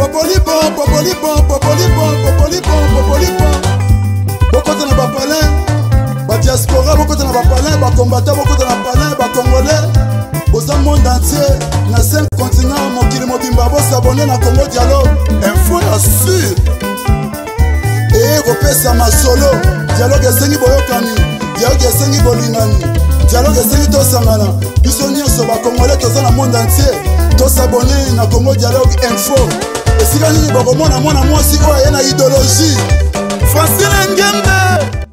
Beaucoup de bapalin, ba diaspora, beaucoup de bapalin, ba combattants, beaucoup de bapalin, ba congolais. Au monde entier, na 5 continents, mon kilo mobimba, bo s'abonner na Congo Dialogue. Info la sûr. Et repesa ma solo. Dialogue esengi boyokani, dialogue esengi bolingani, dialogue esengi tosangana. Biso nyonso ba congolais toza na monde entier. To s'abonner na Congo Dialogue Info. Et si la ligne bakomona mwana mwasi oyo ye na idéologie. Francine Ngembe.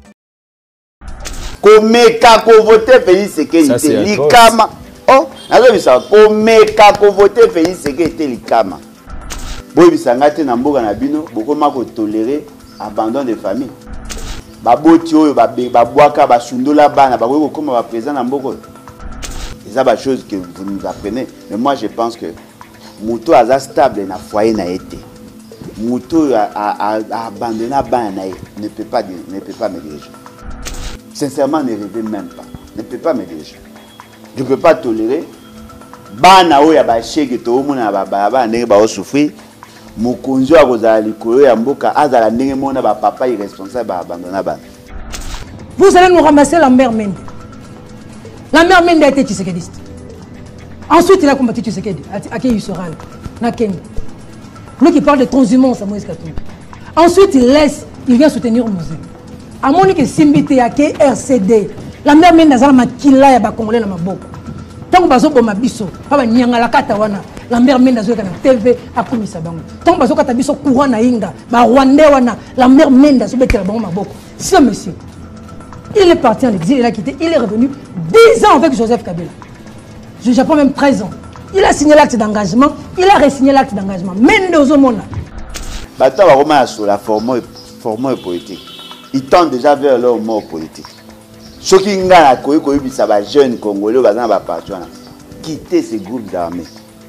Komeka ko voter Félix Sekedi likama. Oh, nazo bisa komeka ko voter Félix Sekedi likama. Boy bisanga te na mboka na bino, bokoma ko tolérer abandon de famille. Baboti oyo babwaka basundola bana, bakoki kokoma ba président na mboka. C'est ça la chose que vous nous apprenez. Mais moi je pense que Mouto a stable na foyer na été. Mouto a abandonné bana ne peut pas me diriger. Sincèrement, ne rêvez même pas. Ne peut pas me diriger. Je ne peux pas tolérer. Bana oya ba cheke to mona ba ndenge ba souffrir. Mokonzo a kozala likolo ya mboka azala ndenge mona ba papa irresponsable ba abandonner bana. Vous allez nous ramasser la mère Mende. La mère Mende a été tshisekediste. Ensuite, il a combattu Tshisekedi à qui il sera na Kenya. Lui qui parle de transhumance à Moïse Katumbi. Ensuite, il vient soutenir Mosé. À Monique Simbité à RCD. La mère Mende a makila ya ba Congolais na maboko. Tant que bazo boma biso, pa nyanga la kata wana. La mère Mende azo na TV akumisa bango. Tant que bazo kata biso courant na inga, ba Rwandais wana, la mère Mende azo betela bango maboko. Ce monsieur, il est parti en exil, il a quitté, il est revenu 10 ans avec Joseph Kabila. Je Japon même 13 ans. Il a signé l'acte d'engagement, il a re-signé l'acte d'engagement. Mende Ozomona. Bata va remettre sur la forme politique. Ils tendent déjà vers leur mort politique. Ceux qui ont la ça va jeunes Congolais, va partir quitter ces groupes d'armées.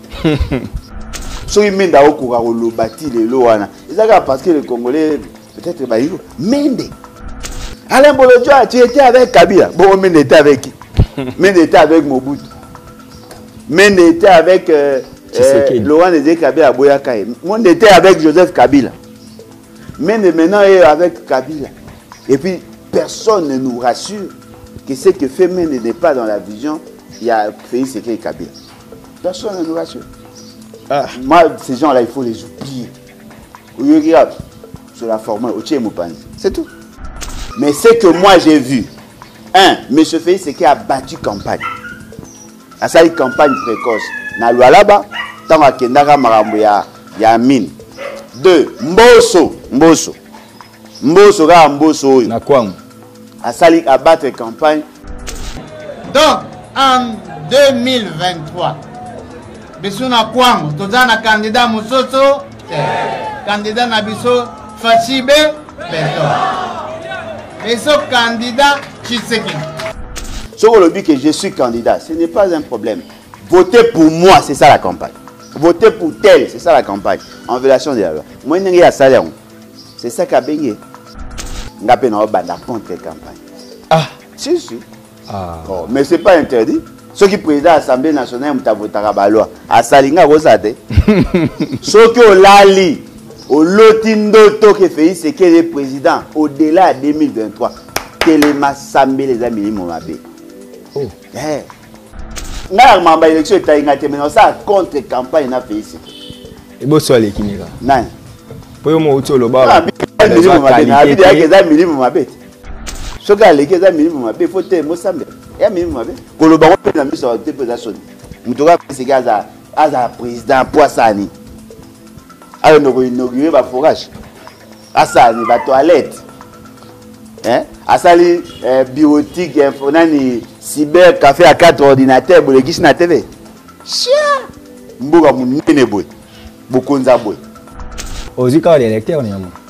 Ceux qui mènent à Okura, bâti les lois. C'est parce que les Congolais, peut-être, Mende. Alain Bolodjoa, tu étais avec Kabila. Bon, Mende était avec qui? Mende était avec Mobutu. Mende était avec Laurent Désiré Kabila Boyakaye. Mende était avec Joseph Kabila. Mende maintenant est avec Kabila. Et puis, personne ne nous rassure que ce que fait Mende n'est pas dans la vision. Il y a Félix Sekedi Kabila. Personne ne nous rassure. Ah. Moi, ces gens-là, il faut les oublier. Regarde, sur la forme, c'est tout. Mais ce que moi j'ai vu, M. Félix Sekedi a battu campagne. À sa campagne précoce. Na loi là-bas, tant que Kendara Marambo ya mine. 2. Mboso ga Mboso. Na kwang. À sa a battre campagne. Donc, en 2023, biso na kwang, toza na candidat Moussoso, candidat na biso Fachibe, Beto. Biso candidat Tshisekedi. Si on dit que je suis candidat, ce n'est pas un problème. Votez pour moi, c'est ça la campagne. Votez pour tel, c'est ça la campagne. En violation de la loi. Moi, je n'ai pas salaire. C'est ça qu'a baigné. On a pas contre campagne. Ah, si. Ah. Oh, mais ce n'est pas interdit. Ceux qui président l'Assemblée nationale, ils ont voté la loi. À Salinga, vous savez. Ceux qui ont l'ali, au lotindo, qui fait ce qui est le président, au-delà de 2023, Téléma Sambé, les amis, mon abbé. Oh. Eh. N'a élection est ça contre campagne n'a fait ici. Et bon soit les Kinira. Non. Pour moi autour le bas. Ce gars les gars minimum il faut te Mosambe. Et minimum ko le baron pe na miso te pe za soni. Mutoka ce gars à président Poissani. Alors nous inaugurer ba forage. Asani ba toilette. Hein? Asali biotique infonani cyber café à 4 ordinateurs pour les qui na TV. Chia. Mboga munene boy. Bokonza boy. Ozi carte d'électeur ni amo.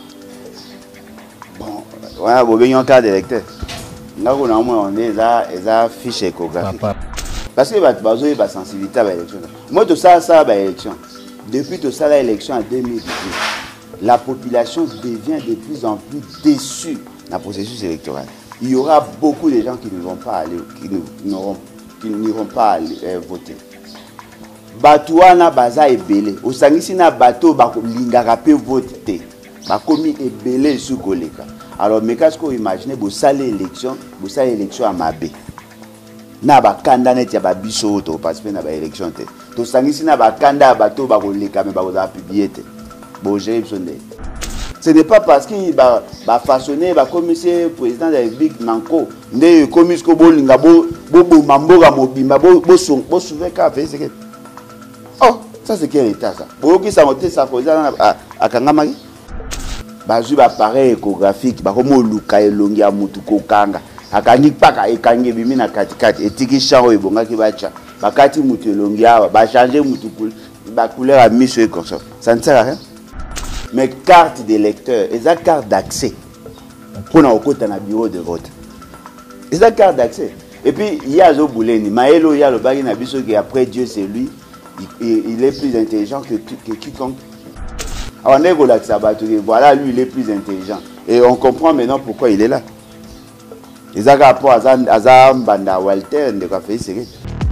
Bon, voilà, vous avez un carte d'électeur. Là on est là, ça fiche échographique. Parce que bazo ba sensibilité à l'élection. Moi tout ça ba élection. Depuis tout ça l'élection en 2018, la population devient de plus en plus déçue dans le processus électoral. Il y aura beaucoup de gens qui ne vont pas aller, qui n'iront pas aller, voter. bato wana baza ebele osangisi na bato bakolingaka pe vote te bakomi ebele esu koleka alors mais qu'est-ce qu'on imagine bosala élection à mabe na bakanda neti ya babiso to participer na ba élection te tosangisi na bakanda ya bato bakoleka mais bakozala publier te bogere biso nde ce n'est pas parce qu'il va façonner va commissaire président de la République nanko nde commis ko bolinga bo mamboga mobimba bo souver ka fait c'est que oh ça c'est quel état ça pour qui ça monter ça président à kangamaki bazui ba pareil échographique ba komo luka elongi ya mutu kokanga akangi paka ekangi bimi na katikati etiki chango ebongaki bacha bakati mutu elongi awa ba changer mutu ba couleur à miso comme ça ça ne sert à rien. Mais carte d'électeur, et ça carte d'accès pour nous côté dans bureau de vote. Et ça carte d'accès. Et puis il y a Zobouleni, Maëlo, il y a le bagui Nabiso qui après Dieu c'est lui, il est plus intelligent que quiconque. Alors on est voilà lui il est plus intelligent et on comprend maintenant pourquoi il est là. Et ça rapport à Banda Walter de quoi faire c'est.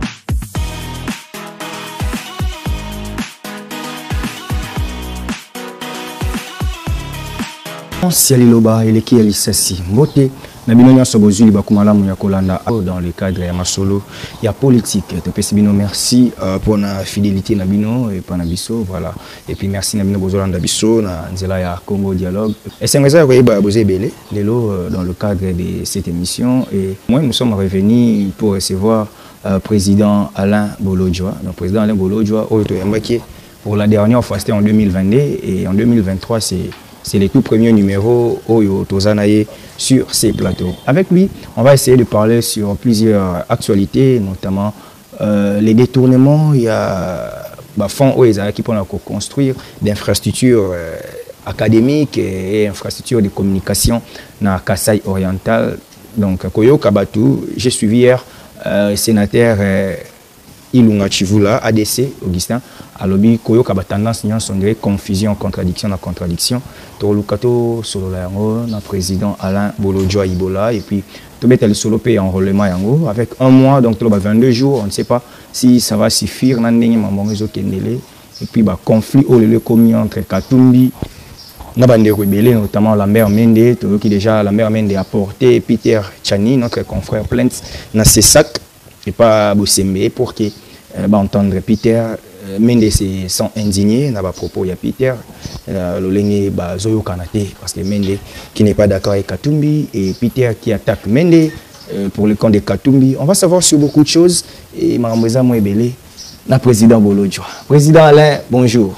Sialiloba eleki ya lisasi mbote na bino nyonso bozuli bakumalamu ya kolanda dans le cadre ya masolo ya politique topesi bino merci pour la fidélité na bino et pana biso voilà et puis merci na bino bozolanda biso na nzela ya Congo Dialogue et c'est ngeza ko yeba bozebele lelo dans le cadre de cette émission et moi nous sommes revenus pour recevoir président Alain Bolojwa. Donc président Alain Bolojwa pour la dernière fois c'était en 2022 et en 2023 c'est les tout premiers numéros Oyo Tozanaye sur ces plateaux. Avec lui, on va essayer de parler sur plusieurs actualités, notamment les détournements. Il y a fonds qui pour construire d'infrastructures académiques et infrastructures de communication dans Kasaï oriental. Donc, Koyo Kabatou, j'ai suivi hier sénateur Ilunga Chivula, ADC, Augustin, à l'objet Koyo Kaba tendance sondé confusion, contradiction, na contradiction. Tolukato solo yango na président Alain Bolojwa Ibola et puis tout mettre le solo pay enrôlement yango avec un mois donc 22 jours, on ne sait pas si ça va suffire na ndenge mamongezo kendele et puis conflit au le commis entre Katumbi na bande rebelle notamment Lambert Mende, tout qui déjà Lambert Mende a porté Peter Chani notre confrère plainte na ses sacs et pas Bosembe pour que entendre Peter Mende sont indignés dans propos de Peter Lolenge Zoyo Kanate parce que Mende qui n'est pas d'accord avec Katumbi et Peter qui attaque Mende pour le camp de Katumbi. On va savoir sur beaucoup de choses et Maramouza Mouebele, la président Bolojwa. Président Alain, bonjour.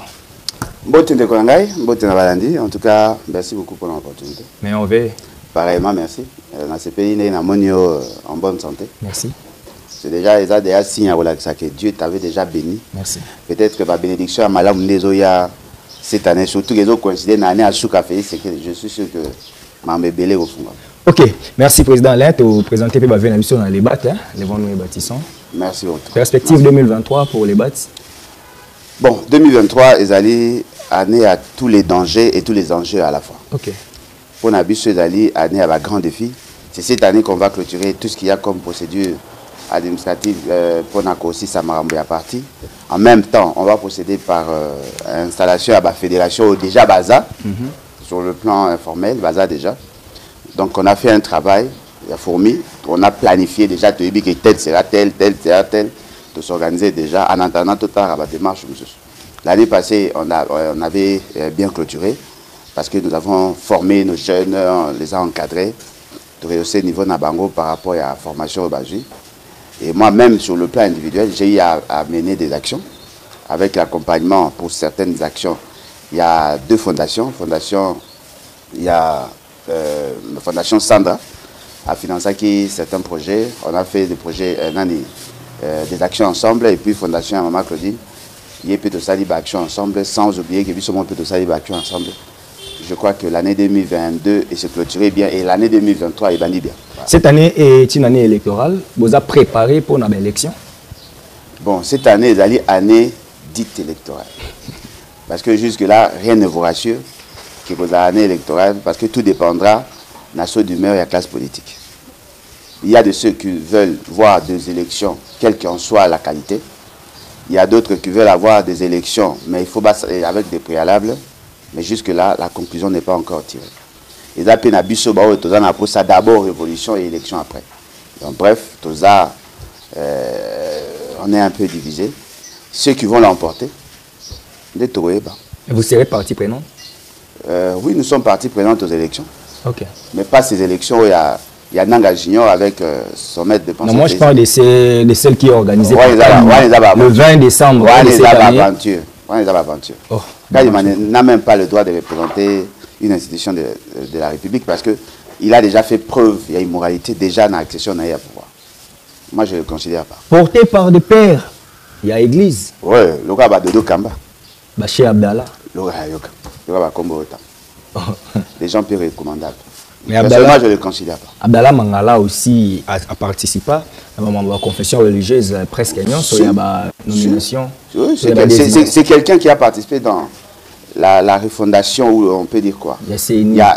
En tout cas, merci beaucoup pour l'opportunité. Mais on veut. Pareillement, merci. Dans ce pays, nous sommes en bonne santé. Merci. C'est déjà signe que Dieu t'avait déjà béni. Merci. Peut-être que la bénédiction à Malam Nezoya cette année, surtout les autres coïncident l'année à Soukafé, c'est que je suis sûr que Mamé Belé au fond. Ok, merci président Alain. Tu présenter dans les BAT, les vents nous bâtissons. Merci beaucoup. Perspective 2023 pour les BAT. Bon, 2023, ils allaient année à tous les dangers et tous les enjeux à la fois. Ok. Pour Nabiso, ils allaient année à la grand défi. C'est cette année qu'on va clôturer tout ce qu'il y a comme procédure administrative pour aussi Samarambo à partie. En même temps, on va procéder par installation à la fédération déjà Baza, sur le plan informel, Baza déjà. Donc on a fait un travail, il y a fourmi, on a planifié déjà, que tel sera tel, de s'organiser déjà en attendant tout à la démarche. L'année passée, on avait bien clôturé parce que nous avons formé nos jeunes, on les a encadrés, de rehausser le niveau Nabango par rapport à la formation au Baji. Et moi-même, sur le plan individuel, j'ai eu à mener des actions avec l'accompagnement pour certaines actions. Il y a deux fondations. Il y a la fondation Sandra a financé certains projets. On a fait des projets, des actions ensemble. Et puis Fondation Maman Claudine, il y a plutôt ça action ensemble, sans oublier qu'il y a plutôt ça action ensemble. Je crois que l'année 2022 est se clôturée bien et l'année 2023 est bannie bien. Voilà. Cette année est une année électorale. Vous avez préparé pour une élection? Bon, cette année est une année dite électorale. Parce que jusque-là, rien ne vous rassure que vous avez une année électorale parce que tout dépendra de la saut d'humeur et de la classe politique. Il y a de ceux qui veulent voir des élections, quelle qu'en soit la qualité. Il y a d'autres qui veulent avoir des élections, mais il faut avec des préalables. Mais jusque-là, la conclusion n'est pas encore tirée. Et ça, ça d'abord révolution et élection après. Donc, bref, tout ça, on est un peu divisé. Ceux qui vont l'emporter, vous serez partie prenante? Oui, nous sommes partie prenante aux élections. Ok. Mais pas ces élections où il y a Nanga Junior avec son maître de pensée. Non, moi je parle de celles qui ont organisé le 20 décembre. Oh, n'a même pas le droit de représenter une institution de la République parce qu'il a déjà fait preuve, il y a une moralité déjà dans l'accession à pouvoir. Moi je ne le considère pas. Porté par des pères, il y a église. Oui, le gars Dodo Kamba. Bachir Abdallah. Le gars Kombo Otam. Des gens peu recommandables. Mais Abdallah, je ne le considère pas. Abdallah Mangala aussi a participé à la confession religieuse presque sur la nomination. Oui, c'est quelqu'un qui a participé dans la refondation où on peut dire quoi. Il y a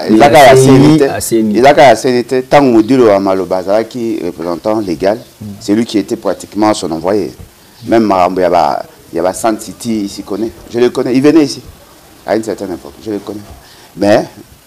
CNT, tant Moudilo Amalobazara qui est représentant légal, c'est lui qui était pratiquement son envoyé. Même Marambo, il y a San City, il s'y connaît. Je le connais, il venait ici à une certaine époque, je le connais. Mais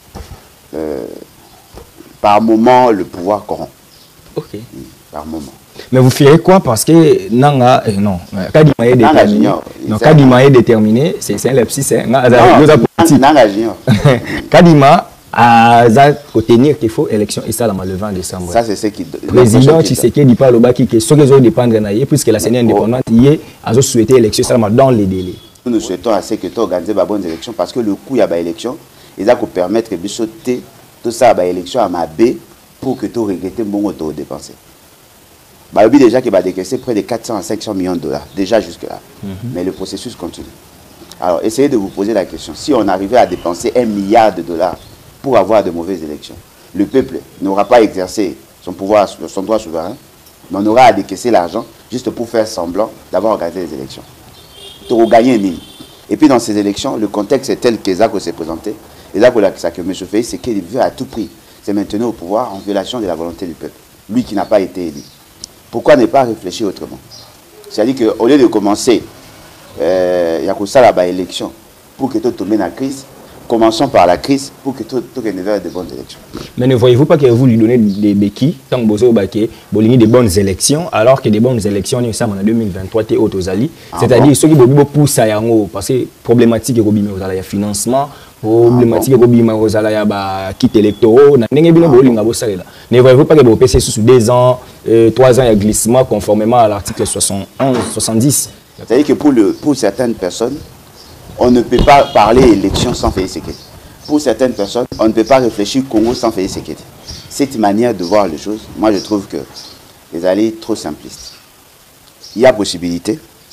par moment, le pouvoir corrompt. Ok. Par moment. Mais vous firez quoi? Parce que Nanga, non, Kadima est déterminé. Non, Kadima est déterminé, c'est un lepsis, c'est Nanga Junior. Kadima a tenir qu'il faut élection et ça le 20 décembre. Ça, c'est ce qui. Président Tshisekedi dit au Baki que ce qui doit dépendre de puisque la CENI indépendante y a souhaité élection dans les délais. Nous souhaitons assez que tu organises de bonnes élections parce que le coup, il y a des élections, il va permettre de sauter tout ça à l'élection à ma B pour que tu regrettes bon auto dépenser. Bah, il déjà qu'il va décaisser près de 400 à 500 millions de dollars, déjà jusque-là. Mais le processus continue. Alors, essayez de vous poser la question. Si on arrivait à dépenser 1 milliard de dollars pour avoir de mauvaises élections, le peuple n'aura pas exercé son pouvoir, son droit souverain, mais on aura à décaisser l'argent juste pour faire semblant d'avoir organisé les élections. Pour gagner une ligne. Et puis dans ces élections, le contexte est tel que Zako s'est présenté. Et là, que M. Félix, c'est qu'il veut à tout prix se maintenir au pouvoir en violation de la volonté du peuple. Lui qui n'a pas été élu. Pourquoi ne pas réfléchir autrement? C'est-à-dire qu'au lieu de commencer, il y a que ça là-bas, élection, pour que tout tombe dans la crise, commençons par la crise pour que tout ne fasse de bonnes élections. Mais ne voyez-vous pas que vous lui donnez des béquilles, tant que vous avez des bonnes élections, alors que des bonnes élections, on est en 2023, tu es autosali. C'est-à-dire ceux qui vous poussent à Yango, parce que problématique est le financement, problématique est le kit électoraux, ne voyez-vous pas que vous passez sous 2 ans, 3 ans, il y a glissement conformément à l'article 71-70. C'est-à-dire que pour certaines personnes, on ne peut pas parler élection sans Félix Tshisekedi. Pour certaines personnes, on ne peut pas réfléchir Congo sans Félix Tshisekedi. Cette manière de voir les choses, moi je trouve que les alliés trop simplistes. Il y a possibilité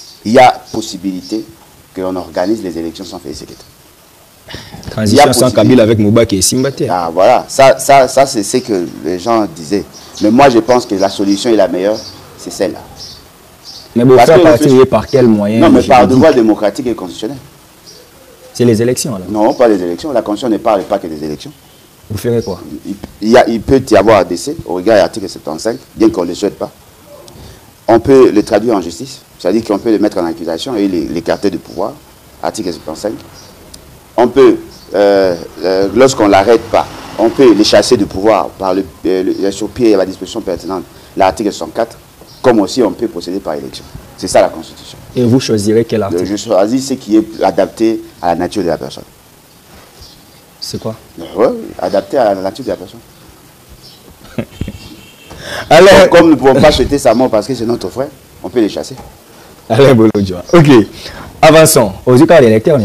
que l'on organise les élections sans Félix Tshisekedi. Transition sans Kabila avec Moubaki et Simbati. Ah voilà, ça c'est ce que les gens disaient. Mais moi je pense que la solution est la meilleure, c'est celle-là. Mais vous faire partir par quel moyen? Non, mais par devoir démocratique et constitutionnel. C'est les élections alors? Non, pas les élections. La Constitution ne parle pas que des élections. Vous ferez quoi? Il peut y avoir un décès au regard de l'article 75, bien qu'on ne le souhaite pas. On peut le traduire en justice, c'est-à-dire qu'on peut le mettre en accusation et l'écarter du pouvoir, article 75. On peut, lorsqu'on ne l'arrête pas, on peut les chasser du pouvoir par le sur-pied à la disposition pertinente, l'article 64, comme aussi on peut procéder par élection. C'est ça la Constitution. Et vous choisirez quel article? Je choisis ce qui est adapté à la nature de la personne. C'est quoi? Oui, adapté à la nature de la personne. Alors, comme nous ne pouvons pas souhaiter sa mort parce que c'est notre frère, on peut les chasser. Allez, Bolodjoa. Ok. Avançons. Aux cas d'électeurs,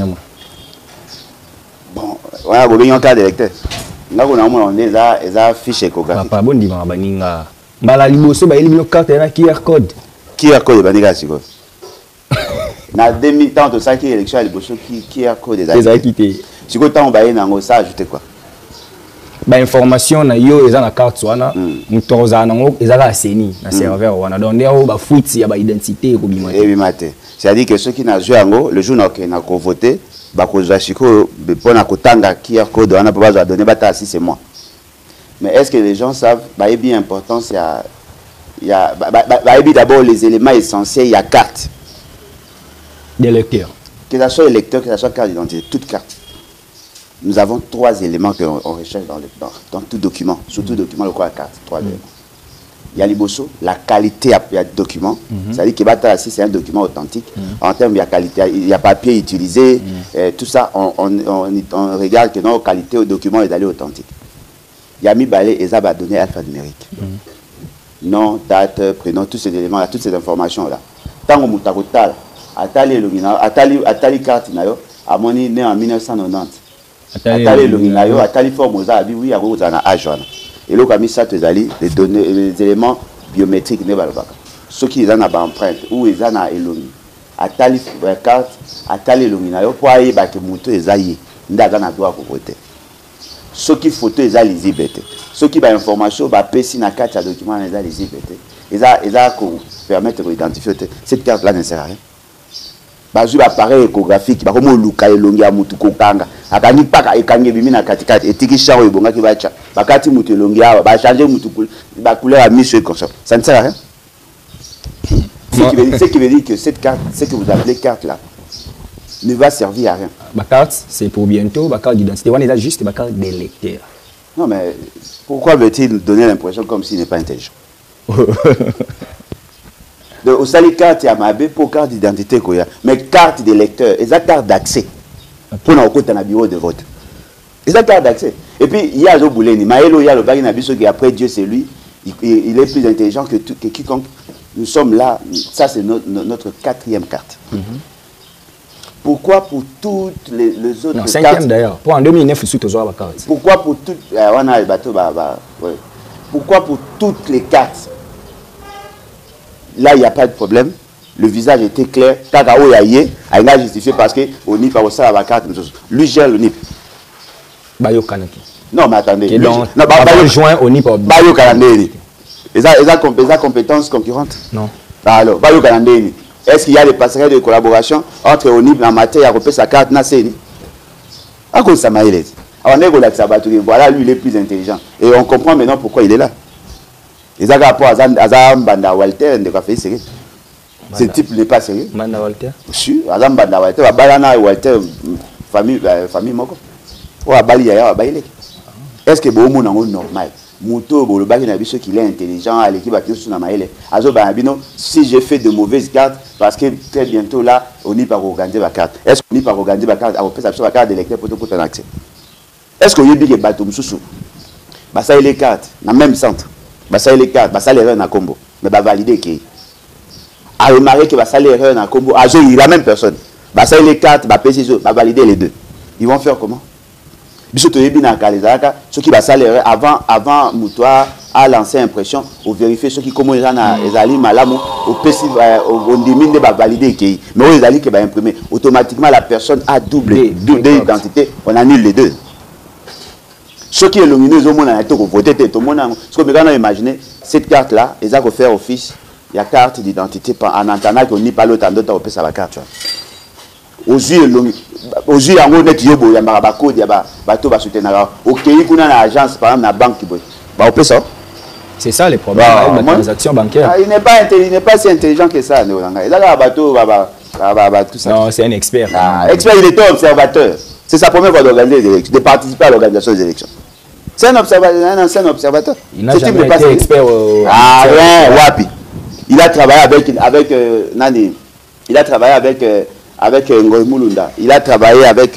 bon, voilà, vous avez un cas d'électeur. Là, on a fiche échographique. Papa, bon, dis-moi, baninga. Bala liboso, ba il y a carte QR code. QR code, baninga, c'est quoi? Na 2000 ans de ça qui est élection à l'élection qui a code des acquittés. Si vous avez un ça ajouté quoi? Bah information na yo eza na carte wana mutoza nango eza la CENI na serveur wana donc ndeo ba fuiti ya ba identité ko bimate. Et bimate. C'est-à-dire que ceux qui n'a joué ngo le jour na ko voter ba ko zashiko be pona ko tanga QR code wana ba za donner bata si c'est moi. Mais est-ce que les gens savent bah est bien importance il y a d'abord les éléments essentiels il y a carte. Des lecteurs. Que ce soit électeur, que ce soit carte d'identité, toute carte. Nous avons 3 éléments qu'on recherche dans tout document. Surtout document, le quoi la carte. 3 éléments. Il y a l'IBOSO, la qualité du document. C'est-à-dire que c'est un document authentique. En termes de qualité, il y a papier utilisé, tout ça, on regarde que nos qualités au document est d'aller authentique. Il y a mis balai et ça va donner alphanumérique. Nom, date, prénom, tous ces éléments-là, toutes ces informations-là. Tant que Moutaroutal, Atali carte, à mon né en 1990. Atali Longinayo, Atali Formosa, oui, il y a un âge. Et là, comme ça, les données, les éléments biométriques, ceux qui ont une empreinte ou ils ont une Atali carte, Atali Longinayo, pour aller à Moto, ils ont droit à voter. Ceux qui photo, ils ont lisible. Ceux qui ont information, ils ont une carte de document, ils ont lisible. Ils ont permettre d'identifier. Cette carte-là ne sert à rien. Bazu appareil échographique ba komo luka elongi ya mutu kokanga akani paka ekange bimi na katikati etiki chango ebonga ki bacha bakati mutu elongi ya ba changer mutu ba couleur à mission comme ça ne sert à rien. Ce qui veut dire que cette carte, ce que vous appelez carte là, ne va servir à rien. Ma carte, c'est pour bientôt, ma carte d'identité. On est juste ma carte d'électeur. Non mais pourquoi veut-il donner l'impression comme s'il n'est pas intelligent? Au sali carte ya mabe pour carte d'identité koya mais carte d'électeur et ça carte d'accès pour na okota na bureau de vote et ça carte d'accès et puis il y a zo bouleni maelo ya le bagi na biso qui après Dieu c'est lui il est plus intelligent que quiconque. Nous sommes là, ça c'est notre 4e carte. Pourquoi pour toutes les autres non, 5e d'ailleurs. Pour en 2009 il toujours la carte. Pourquoi pour toutes pourquoi pour toutes les cartes? Là, il n'y a pas de problème. Le visage était clair. Takao Yaye a justifié parce que ONIP a reçu la carte. Lui gère l'ONIP. Bayo Kanaki. Non, mais attendez. Non, Bayo joint ONIP. Bayo Kanandeni. Ils ont compétences concurrentes? Non. Alors, Bayo Kanandeni. Est-ce qu'il y a des passerelles de collaboration entre ONIP en matière à repérer sa carte Nasseni? À cause de ça, voilà, lui, il est plus intelligent. Et on comprend maintenant pourquoi il est là. Ils ont rapport à Banda Walter, ce type n'est pas sérieux. Banda Walter? Si, Banda Walter, Balana Walter, famille Moko. Est-ce que bon monde est normal? Mouto, le bac n'a ceux qui est intelligent, à l'équipe à qui sont si j'ai fait de mauvaises cartes, parce que très bientôt là, on n'y pas organiser ma carte. Est-ce qu'on n'y pas organiser ma carte? On peut s'appeler la carte d'électeur pour un accès. Est-ce qu'on y a dit que Batum Soussou? Ça y est les cartes, dans le même centre. Ça les cartes, ça l'erreur dans Combo, mais va valider qui a remarqué que ça l'erreur dans Combo, il la même personne. Ça les cartes, va valider les deux. Ils vont faire comment? Biso to yebi na kalizaka, ceux qui va ça l'erreur avant Moutoir a lancé impression, ou vérifier ceux qui comment ils ont malamu, au PC, au dimine va valider qui, mais on les a dit que va imprimer automatiquement la personne a double identité, on annule les deux. Ceux qui sont lumineux au monde a été voté tout le monde. Ce que nous avons imaginé, cette carte là, ils ont fait office, il y a carte d'identité en entendant qu'on n'y pas l'autre en d'autres sur la carte. Aux yeux en haut net yobo, il y a un code, il y a bateau va soutenir. Au pays qu'on a l'agence par exemple la banque qui on peut ça. C'est ça les problèmes avec la transaction bancaire. Il n'est pas si intelligent que ça. Il a un bateau, tout ça. Non, c'est un expert. Expert, il est observateur. C'est sa première fois d'organiser des élections, de participer à l'organisation des élections. C'est un observateur, un ancien observateur. Il n'a jamais été expert au... Ah, rien, Wapi. Il a travaillé avec Nani. Il a travaillé avec Ngoy Mulunda. Il a travaillé avec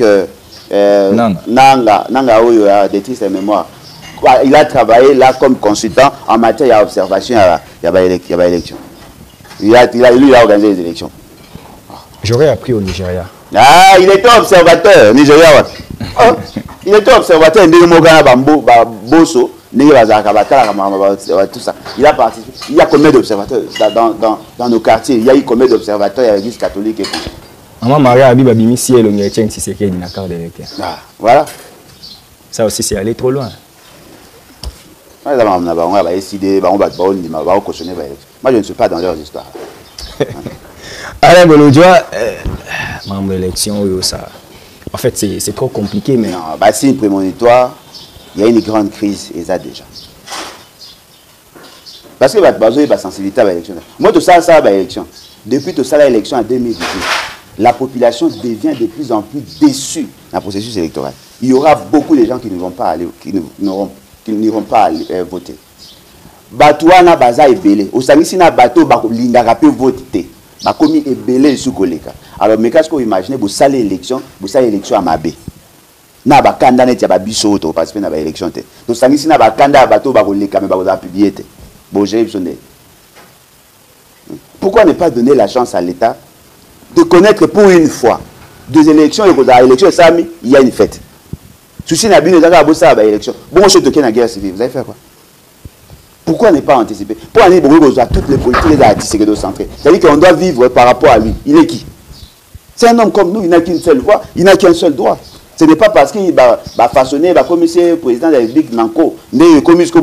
Nanga Oyo, détruit ses mémoires. Il a travaillé là comme consultant en matière d'observation. Il y a élection. Il a organisé les élections. J'aurais appris au Nigeria. Ah, il était observateur, Nigeria. Il était observateur, Bosso, tout ça. Il a participé. Il y a combien d'observateurs dans nos quartiers? Il y a eu combien d'observateurs à l'église catholique et tout. Maman Maria Abib Abimi, si elle a été Tshisekedi dans la carte d'électeur. Voilà. Ça aussi, c'est aller trop loin. Moi, je ne suis pas dans leurs histoires. Alain Bolodjoa, membre d'élection, ça. En fait, c'est trop compliqué, mais... Non, c'est une prémonitoire. Il y a une grande crise, et ça déjà. Parce que il y a une sensibilité à l'élection. Moi, tout ça, l'élection. Depuis tout ça, l'élection en 2018, la population devient de plus en plus déçue dans le processus électoral. Il y aura beaucoup de gens qui ne vont pas aller, qui n'iront pas voter. Batouana baza ebele. Au sangi na bateau ba lingaka pe voter. Ba komi ebele sous koleka. Alors mais qu'est-ce que vous imaginez vous salez élection à Mabé. Na ba kanda net ya ba biso to participer na ba élection te. To sangi na ba kanda bateau ba koleka mais ba ko publier te. Bon j'ai besoin. Pourquoi ne pas donner la chance à l'État de connaître pour une fois deux élections et que dans l'élection il y a une fête. Souci n'a bien déjà bossa ba élection. Bon je te ken la guerre civile, vous allez faire quoi? Pourquoi ne pas anticiper? Pour aller à toutes les politiques les artistes de centré. C'est-à-dire qu'on doit vivre par rapport à lui. Il est qui? C'est un homme comme nous, il n'a qu'une seule voix, il n'a qu'un seul droit. Ce n'est pas parce qu'il va façonner, va commissaire président de la République Nanko, ne commissaire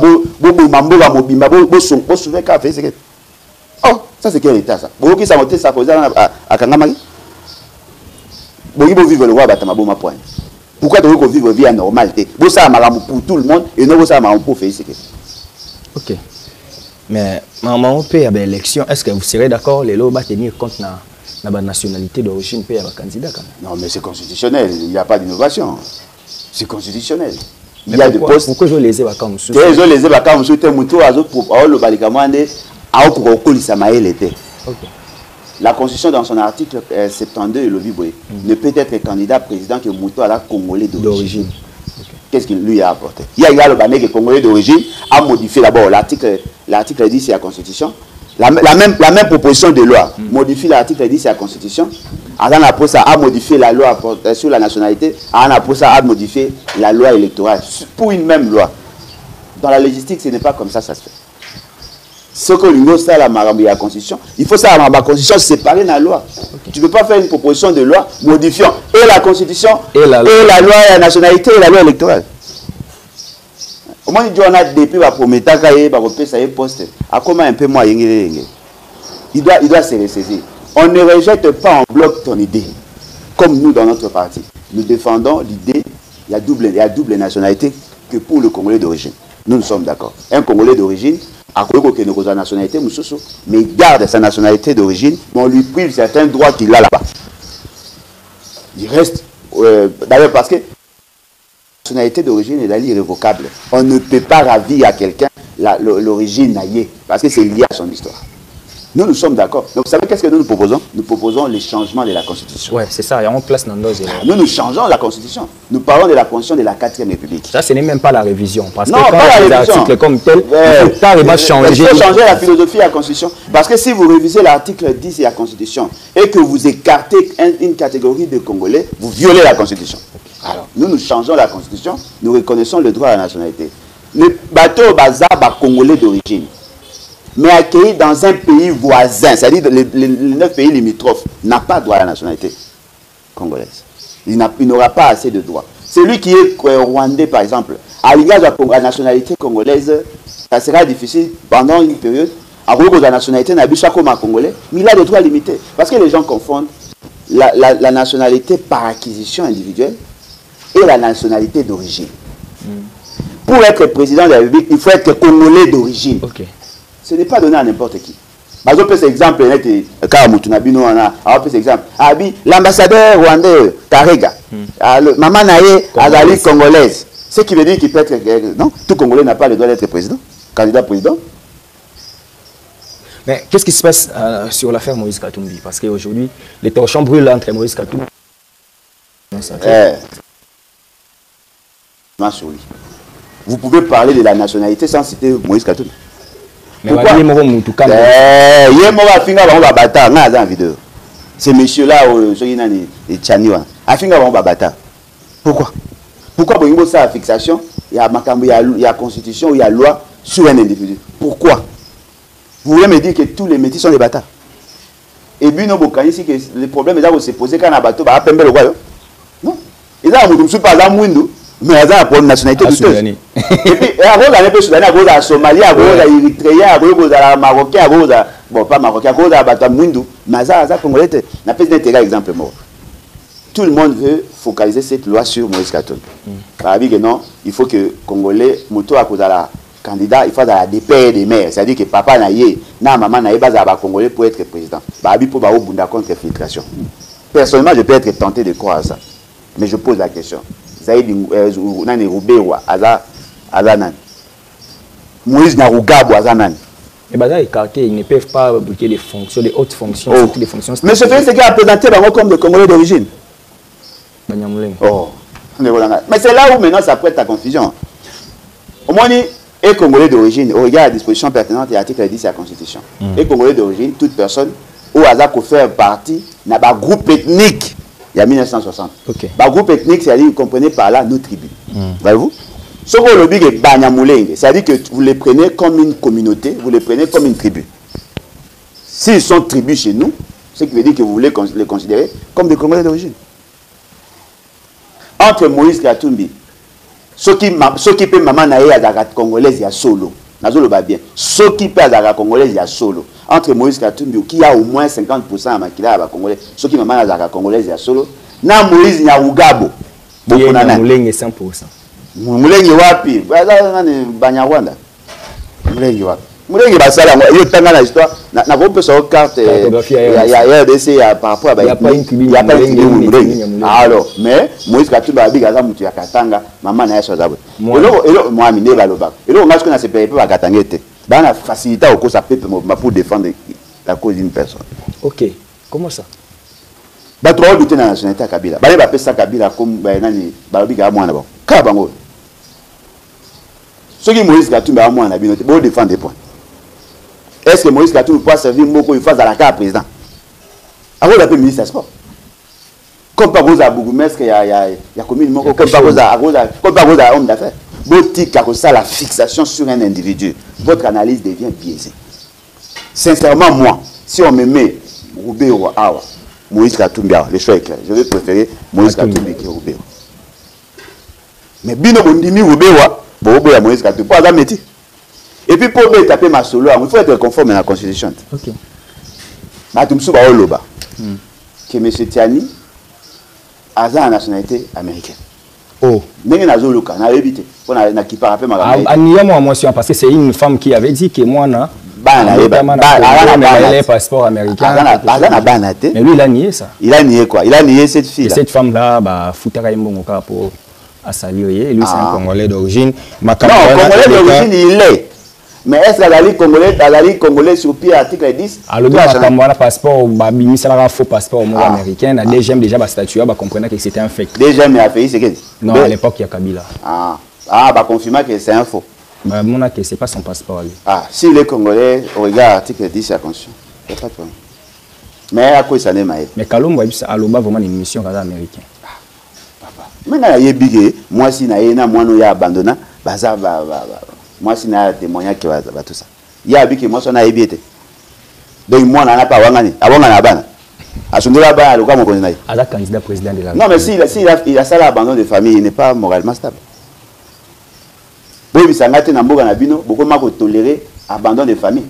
oh, ça c'est quel état ça? Vous qui ça monte ça posé à Kangamari? Vous vivre le roi Batamabo ma poigne. Pourquoi tu veux vivre vie à normalité? Vous ça pour tout le monde et non vous ça pour faire. Ok. Mais maman, peut y avoir élection. Est-ce que vous serez d'accord les lois tenir compte de la nationalité d'origine peut y avoir candidat quand même? Non, mais c'est constitutionnel. Il n'y a pas d'innovation. C'est constitutionnel. Il y a des postes. Pourquoi je les ai comme ça? Je les ai comme ça. La Constitution, dans son article 72, le Viboé, ne peut être candidat président que Mouto à la Congolais d'origine. Qu'est-ce qu'il lui a apporté? Il y a le Bané qui est Congolais d'origine, a modifié d'abord l'article 10 c'est la Constitution. La même proposition de loi modifie l'article 10 c'est la Constitution. Après ça, a modifié la loi sur la nationalité. Après ça, a modifié la loi électorale pour une même loi. Dans la légistique, ce n'est pas comme ça se fait. Ce que l'Union ça la Constitution, il faut ça la Constitution séparée de la loi. Okay. Tu ne peux pas faire une proposition de loi modifiant et la Constitution et la loi et la nationalité et la loi électorale. Au moins, on a depuis la promesse ça poste. À comment un peu moins il doit se ressaisir. On ne rejette pas en bloc ton idée. Comme nous dans notre parti, nous défendons l'idée il y a double nationalité que pour le Congolais d'origine. Nous sommes d'accord. Un Congolais d'origine a nationalité, mais il garde sa nationalité d'origine, mais on lui prive certains droits qu'il a là-bas. Il reste, d'ailleurs parce que la nationalité d'origine est irrévocable. On ne peut pas ravir à quelqu'un l'origine naïe, parce que c'est lié à son histoire. Nous sommes d'accord. Donc vous savez qu'est-ce que nous proposons? Nous proposons les changements de la Constitution. Oui, c'est ça, il y a une place dans nos élèves. Nous changeons la Constitution. Nous parlons de la Constitution de la 4e République. Ça, ce n'est même pas la révision. Parce non, que quand pas la révision. Articles comme tel, il faut changer la philosophie de la Constitution. Parce que si vous révisez l'article 10 de la Constitution et que vous écartez une catégorie de Congolais, vous violez la Constitution. Alors, nous changeons la Constitution, nous reconnaissons le droit à la nationalité. Le bateau Baza, Congolais d'origine, mais accueilli dans un pays voisin, c'est-à-dire les 9 pays limitrophes, n'a pas droit à la nationalité congolaise. Il n'aura pas assez de droits. Celui qui est rwandais, par exemple, à l'égard de la nationalité congolaise, ça sera difficile pendant une période. À cause de la nationalité, n'a pas comme un Congolais, mais il a des droits limités. Parce que les gens confondent la nationalité par acquisition individuelle et la nationalité d'origine. Pour être président de la République, il faut être Congolais d'origine. Okay. Ce n'est pas donné à n'importe qui. Par exemple, cet exemple, l'ambassadeur rwandais, Tarega, maman Naye, Azali congolaise. Ce qui veut dire qu'il peut être. Non, tout Congolais n'a pas le droit d'être président, candidat président. Mais qu'est-ce qui se passe sur l'affaire Moïse Katumbi? Parce qu'aujourd'hui, les torchons brûlent entre Moïse Katumbi. Vous pouvez parler de la nationalité sans citer Moïse Katumbi. Ces messieurs-là, pourquoi? Pourquoi pour une fixation, il y a constitution, il y a loi sur un individu? Pourquoi? Vous voulez me dire que tous les métis sont des bâtards? Et puis, nous, le problème est que se poser quand un bateau va appeler le royaume. Non. Et là, on ne peut pas avoir mais il y a une nationalité douteuse. Et puis, il y a Somalie, Érythréen, Marocain, bon, pas Marocain, il y a Mwindu, mais il y a Congolais. Je vais exemple. Tout le monde veut focaliser cette loi sur Moïse Katumbi. Non, il faut que Congolais, Mouto à candidat, il faut avoir des pères et des mères. C'est-à-dire que papa n'a pas, maman n'a pas Congolais pour être président. Il faut contre infiltration. personnellement, je peux être tenté de croire à ça. Mais je pose la question. Zaïd Nani Roubewa, Azanan. Moïse Narougabo, Azanan. Et bah, écartés, ils ne peuvent pas bloquer les fonctions, les hautes fonctions, surtout les fonctions. Mais ce fait, c'est qu'il a présenté comme des Congolais d'origine. Oh. Mais c'est là où maintenant ça prête à confusion. Au moins, et Congolais d'origine, au regard de la disposition pertinente et l'article 10 de la Constitution. Et Congolais d'origine, toute personne, au hasard qu'on fait partie d'un groupe ethnique, il y a 1960. Okay. Le groupe ethnique, c'est-à-dire, vous comprenez par là nos tribus. Voyez-vous? Ce que le but est Banyamulenge, c'est-à-dire que vous les prenez comme une communauté, vous les prenez comme une tribu. S'ils sont tribus chez nous, ce qui veut dire que vous voulez les considérer comme des Congolais d'origine. Entre Moïse Katumbi, ceux qui peuvent maman naïe à la congolaise, il y a solo. Nazolo va bien. Ceux qui peuvent à la congolaise, il y a solo. Entre Moïse Katumbi, qui a au moins 50% à Makila à la congolaise, ceux qui maman à la congolaise, il y a solo. Na Moïse Nyaougabo. Il y a Mouleng 100%. Mouleng wapi? Banyarwanda. Mouleng wapi? Mouleng basala yo tanga na histoire na ko pesa carte ya RDC par rapport à il y a pas une tribu Mouleng. Alors mais Moïse Katumbi abiga za mutu ya Katanga maman na yaso zabo. Elo moi mine baloba. Elo ngasko na se paye pas Katangete. Bana faciliter au cause peuple pour défendre la cause d'une personne. OK. Comment ça? Ba trop douter na nationalité ya Kabila. Ba ba pesa Kabila comme ba nani balobiga mwana ba. Ka bango. Ceux qui Moïse Katumbi a moins binote, bon défendre des points. Est-ce que Moïse Katumbi peut servir Moko il fasse à la carte président? Avant d'appeler ministre des Sports. Comme pas vous à Bougumesque, il y a commune Moko, comme pas vous à homme d'affaires. Botique à ça la fixation sur un individu. Votre analyse devient biaisée. Sincèrement, moi, si on me met Roubé ou Awa, Moïse Katumbi, le choix est clair. Je vais préférer Moïse Katumbi que Roubé. Mais Bino Bondimi Roubé ou Moïse Katumbi, pas métier. Et puis pour taper ma solo, il faut être conforme à la Constitution. OK. Matumsuba Oloba. Que M. Tiani a la nationalité américaine. Oh. N'est-ce pas Zoluka, n'a évité. On a qui par rapport à ma parce que c'est une femme qui avait dit que moi, un passeport américain. Mais lui, il a nié ça. Il a nié quoi? Il a nié cette fille. Cette femme-là, Foutara Mbongoka pour Assalioye. Lui, c'est un Congolais d'origine. Non, Congolais d'origine, il est. Mais est-ce que la Congolais sur pied article 10? Alors, le passeport, un faux passeport américain. La DGM déjà statut, comprenait que c'était un fake. DGM a fait, c'est que? Non, à l'époque, il y a Kabila. Confirmer que c'est un faux. Mon que c'est pas son passeport. S'il est Congolais, au regard article 10, c'est conscient. Il n'y a pas de problème. Mais à quoi ça n'est pas? Mais Kalom, Aloba, vraiment une mission américaine. Maintenant, il y a big, moi, si il y a moi, abandonné, moi, si je témoignage que tout ça. Il y a un moi, on a évité. Donc, moi, on n'a pas wangani. Avant, on a ban. À ce moment-là, le cas, on connaît. À la candidat président de la non, mais s'il a ça, l'abandon de famille, il n'est pas moralement stable. Oui, ça a été dans Nabino, beaucoup de tolérer l'abandon de famille.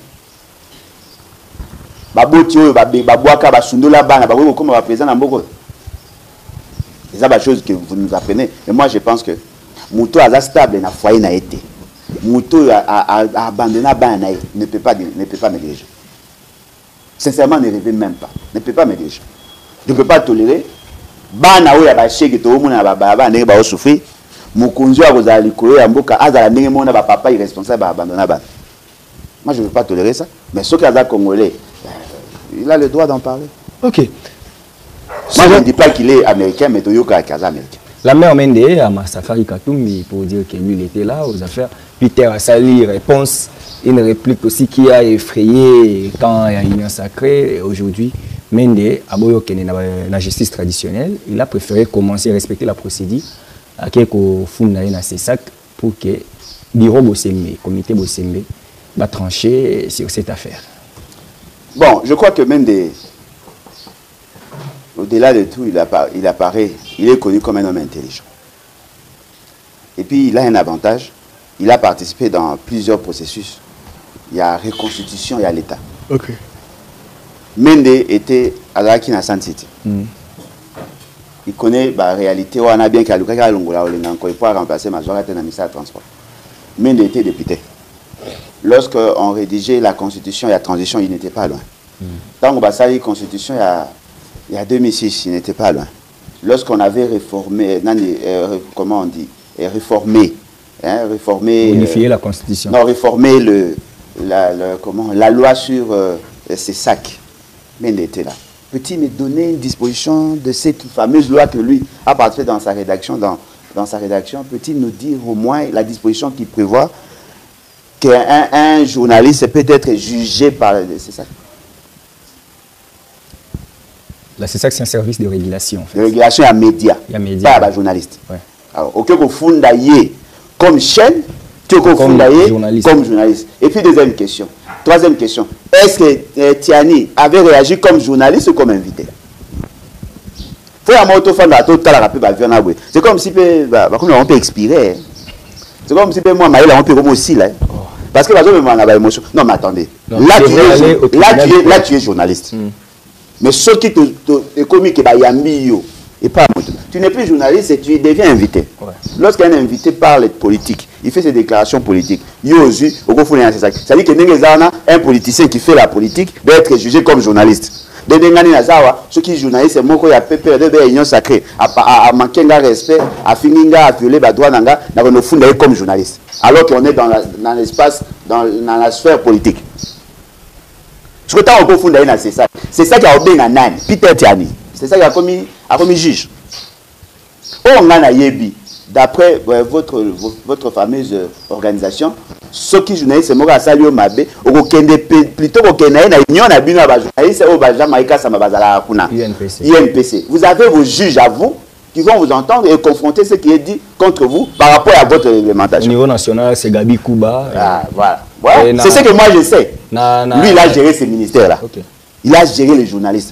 Babotio, Babouaka, Basundola, Bana, Babou, comme on va présenter dans Boko. C'est ça la chose que vous nous apprenez. Mais moi, je pense que Mouto a stable dans le foyer n'a été. Mouto a abandonné Bana, ne peut pas négliger. Sincèrement, ne rêvez même pas. Ne peut pas négliger. Je ne peux pas tolérer. Bana, où il y a des chèques, tout le monde a souffrir. Mukunzi a gozala likolo ya mboka azala ndenge mona ba papa irresponsable abandonner ba. Moi je ne veux pas tolérer ça, mais ceux qui sont congolais, il a le droit d'en parler. OK. Moi je ne dis pas qu'il est américain, mais Toyoka est américain. La mère Mende a massacré Katumbi pour dire que lui il était là aux affaires. Peter a sali réponse, une réplique aussi qui a effrayé quand il y a une union sacrée. Aujourd'hui, Mende a boyo kene na justice traditionnelle, il a préféré commencer à respecter la procédure. À quelques funda na ses sacs pour que bureau Bossembe, comité Bossembe, va trancher sur cette affaire. Bon, je crois que Mende, au-delà de tout, il apparaît, il est connu comme un homme intelligent. Et puis il a un avantage, il a participé dans plusieurs processus. Il y a reconstitution, il y a l'État. OK. Mende était à la Kinshasa City. Il connaît la réalité, on a bien qu'il y a il faut remplacer ma soirée dans le ministère de Transport. Mende était député. Lorsqu'on rédigeait la constitution et la transition, il n'était pas loin. Tant qu'on a la constitution, il y a Il y a 2006, il n'était pas loin. Lorsqu'on avait réformé, comment on dit, réformé, modifier la Constitution. Non, réformer la loi sur ces sacs. Mais il était là. Peut-il me donner une disposition de cette fameuse loi que lui a participé dans sa rédaction, peut-il nous dire au moins la disposition qui prévoit qu'un journaliste peut être jugé par ces sacs? La CESAC, c'est un service de régulation. En fait. De régulation à médias, pas à journaliste. Ouais. Alors, au cas qu'on fonde comme chaîne, tu peux fonder comme journaliste. Et puis, troisième question. Est-ce que Tiani avait réagi comme journaliste ou comme invité? C'est comme si on peut expirer. C'est comme si moi, on peut comme aussi là. Parce que émotion. Non, mais attendez. Là, tu es journaliste. Mais ce qui est comique, et pas tu n'es plus journaliste et tu deviens invité. Ouais. Lorsqu'un invité parle de politique, il fait ses déclarations politiques. C'est-à-dire que un politicien qui fait la politique doit être jugé comme journaliste. Ceux qui sont journalistes, c'est moi qui ai peur de l'union sacrée, à manquer de respect, à finir à violer les droits comme journaliste. Alors qu'on est dans l'espace, dans la sphère politique. Ce que tu as confondé, c'est ça qui a obéi à Nani, Peter Tiani. C'est ça qui a commis juge. On a yebi, d'après votre fameuse organisation, ceux qui journalistes, c'est moi qui a sali au Mabé, plutôt qu'au INPC. Vous avez vos juges à vous qui vont vous entendre et confronter ce qui est dit contre vous par rapport à votre réglementation. Au niveau national, c'est Gabi Kouba. Ah, voilà. Ouais, c'est ce que moi je sais. Lui, il a géré ces ministères-là. Okay. Il a géré les journalistes.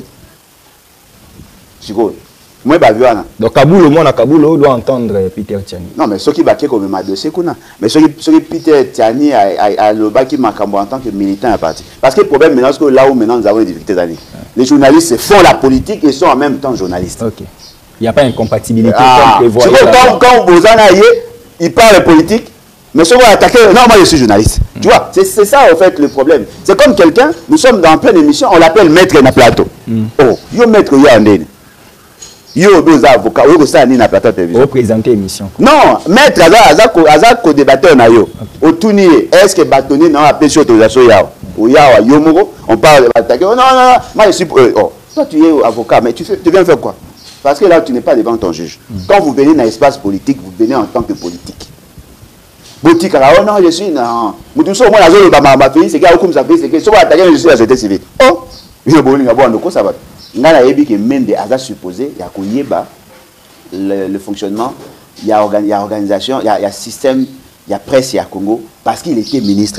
Moi, donc, Kaboul, doit entendre Peter Tiani. Non, mais ceux qui baquent comme ma dossier, mais ceux qui Peter Tiani a le bac qui m'a en tant que militant à partir. Parce que le problème maintenant, c'est que là où maintenant nous avons des difficultés, les journalistes font la politique et sont en même temps journalistes. Ok. Il n'y a pas d'incompatibilité comme prévoit. Quand vous en ayez, il parle politique, mais ceux qui vont attaquer, non, moi je suis journaliste. Tu vois, c'est ça en fait le problème. C'est comme quelqu'un, nous sommes dans pleine émission, on l'appelle maître na plateau. Oh, yo maître ya ndene. Yo deux avocats, yo ça ni na plateau télévision. Vous présenter émission. Non, maître aza co-débatteur na yo. Otuni, est-ce que bâtonnier n'a pas pêché autorisation ya? Ou ya yo moko, on parle d'attaquer. Non, moi je suis oh, toi tu es avocat, mais tu viens faire quoi? Parce que là tu n'es pas devant ton juge. Quand vous venez dans l'espace politique, vous venez en tant que politique. Boutique, oh non, je suis non. Moi, ma fille, c'est comme ça fait, c'est que si on attaque, je suis la société civile. Oh, il y a bon, ça va. Il y a que Mende a supposé, il y a le fonctionnement, il y a organisation, il y a système, il y a presse, il y a Congo, parce qu'il était ministre.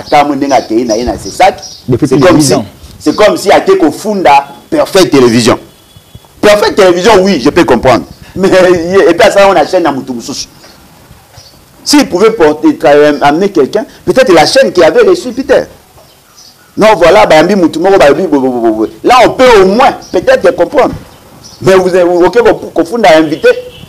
C'est comme si il y a quelque funda Perfect Télévision. Perfect Télévision, oui, je peux comprendre. Mais et puis ça, on a chaîne à Moutoumoussous. S'il pouvait amener quelqu'un, peut-être la chaîne qui avait reçu Peter. Non, voilà, là on peut au moins peut-être comprendre. Mais vous avez qu'on fonde à inviter.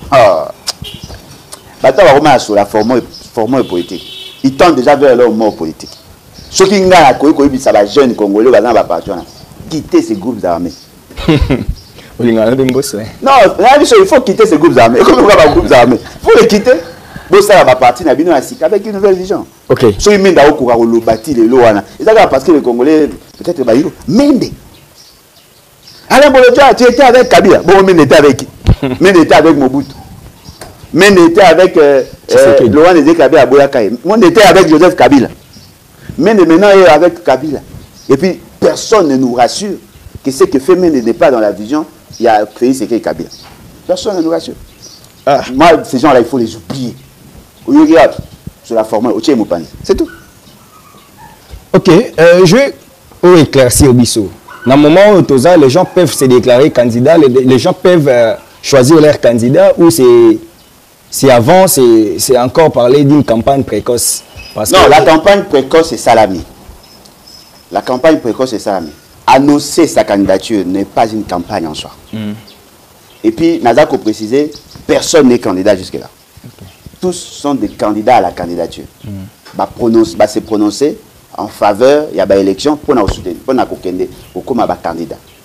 Sur la forme politique. Ils tendent déjà vers leur mort politique. Ceux qui ont ça va jeune Congolais, quitter ces groupes armés. Non, il faut quitter ces groupes armés. Comment on va groupes armés? Il faut les quitter. Ça va partir avec une nouvelle vision. Ok. So il mène au le bâti les lois. Et ça parce que les Congolais peut-être Mende. Alain Bolodja, tu étais avec Kabila. Bon, Mende était avec qui? Mende était avec Mobutu. Mende était avec Laurent Kabila à Boyakaï. Mende était avec Joseph Kabila. Mende maintenant est avec Kabila. Et puis personne ne nous rassure que ce que fait Mende n'est pas dans la vision. Il y a créé ce qu'est Kabila. Personne ne nous rassure. Moi, ces gens-là, il faut les oublier. Sur la forme, c'est tout. Ok, je vais éclaircir au Bissot. Dans le moment où les gens peuvent se déclarer candidats, les gens peuvent choisir leur candidat ou c'est avant, c'est encore parler d'une campagne précoce. Parce non, la campagne précoce est Salami. La campagne précoce est Salami. Annoncer sa candidature n'est pas une campagne en soi. Et puis, Nazako précisé, personne n'est candidat jusque-là. Okay. Tous sont des candidats à la candidature. Se prononcer en faveur, il y a une élection pour nous soutenir, pour nous candidat.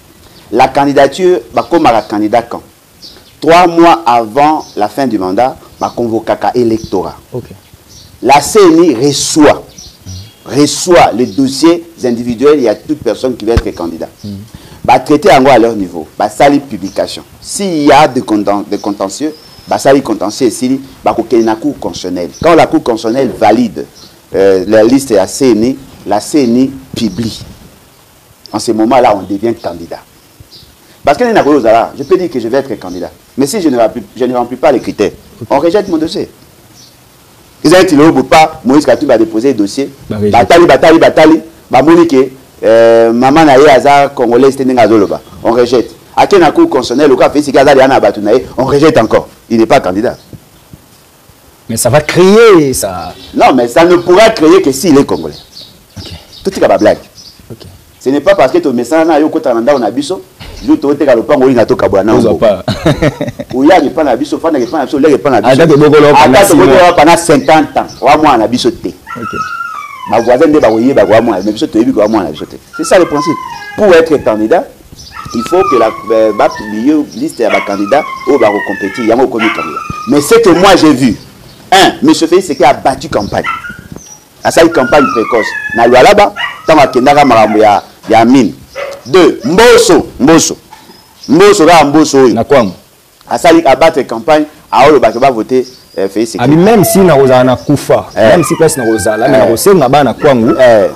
La candidature, comme un candidat quand 3 mois avant la fin du mandat, ma convocation électorat. Okay. La CNI reçoit les dossiers individuels. Il y a toute personne qui veut être candidat. Traiter à leur niveau. Ça les publications. S'il y a des contentieux, ça les contentieux ici, la Cour constitutionnelle. Quand la Cour constitutionnelle valide la liste la CNI publie. En ce moment-là, on devient candidat. Parce que je peux dire que je vais être candidat. Mais si je ne remplis pas les critères, on rejette mon dossier. Ils ont dit pas, Moïse Katou va déposer le dossier. Batali, Monique, maman naïe Hazard, Congolais, on rejette. À quel cour constitutionnel, on rejette encore. Il n'est pas candidat. Mais ça va créer ça. Non, mais ça ne pourra créer que s'il est congolais. Okay. Tout est blague. Okay. Ce n'est pas parce que ton message n'a pas on a biso. Je te dis que le pango n'a pas kabwana. Ou il y a pas na biso, fa na pas na biso, le pas na biso. Pendant 50 ans, wa moi na biso té. OK. Ma voisin de ba woyé ba wa moi, mais biso te bi ko moi na biso té. C'est ça le principe. Pour être candidat, il faut que la liste ya ba candidat ou ba compétir, ya mo commis candidat. Mais ce que moi j'ai vu, M. Félix Tshisekedi a battu campagne. A ça une campagne précoce. Na loi là-bas, tant akendaka makambo ya mine. 2. Mboso va Mboso. Na quoi? A ça a battre campagne, a le va voter Félix Tshisekedi. Même si na roza na kufa, même si place na roza là, mais na roza na ba na kwangu.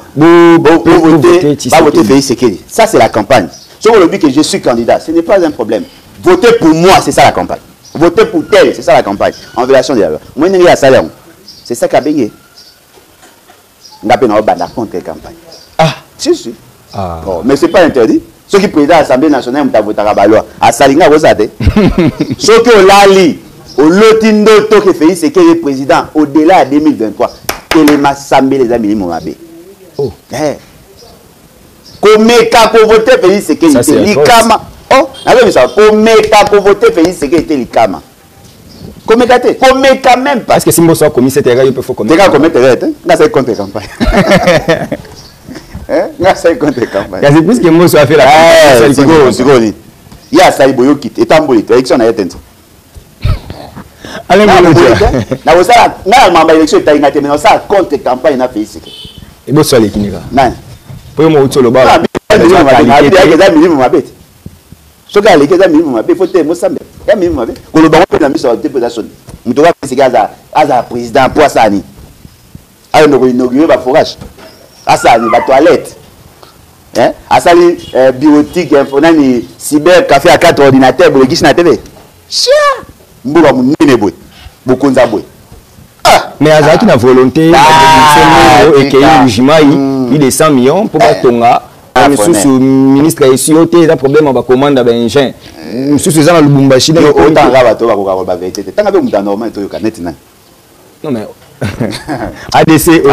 Voter Félix Tshisekedi. Ça c'est la campagne. Sur le but que je suis candidat, ce n'est pas un problème. Voter pour moi, c'est ça la campagne. Voter pour tel, c'est ça la campagne. En violation des lois. Moi, je n'ai salaire. C'est ça qu'a baigné. On a besoin contre campagne. Ah, si. Ah. Oh, mais ce n'est pas interdit. Ceux qui président l'Assemblée nationale, ils ont voté à la loi. À Salinga, vous savez. Ceux qui ont l'ali, au lotindo, qui fait c'est que le président, au-delà de 2023, que les massambés, les amis, ils oh. Comment pour voter Félix Tshisekedi était l'Ikama. Oh, avec ça, comment pour voter Félix Tshisekedi était l'Ikama. Comment quand même pas. Parce que si vous avez commis cette erreur, il faut commettre. Vous avez commis cette erreur, vous avez contre campagne. Vous avez contre campagne. C'est plus que moi, je fait la campagne. Il y a ça, il y a quitte. Et tant que l'élection a été. Allez, l'élection est été mais ça contre campagne na Félix Tshisekedi. Et vous soyez qui n'est pas. Non. Pour moi, vous le bas. Ce gars, les gars, il faut que vous sachiez. Il faut que vous sachiez. Vous devez faire président pour ça. Alors, nous inaugurons le forage. À ça, la toilette. À ça, les biotiques, cyber, café à 4 ordinateurs, vous le na télé. Chia! Vous mais à qui na volonté, et qu'il y a il est 100 millions pour pas tomber. Sous ministre ici, il y a un problème avec la commande à Benjamin. Sous ce genre de Lubumbashi, il y a autant de vérité. Tant que vous avez normal, tu as net. Non, mais ADC,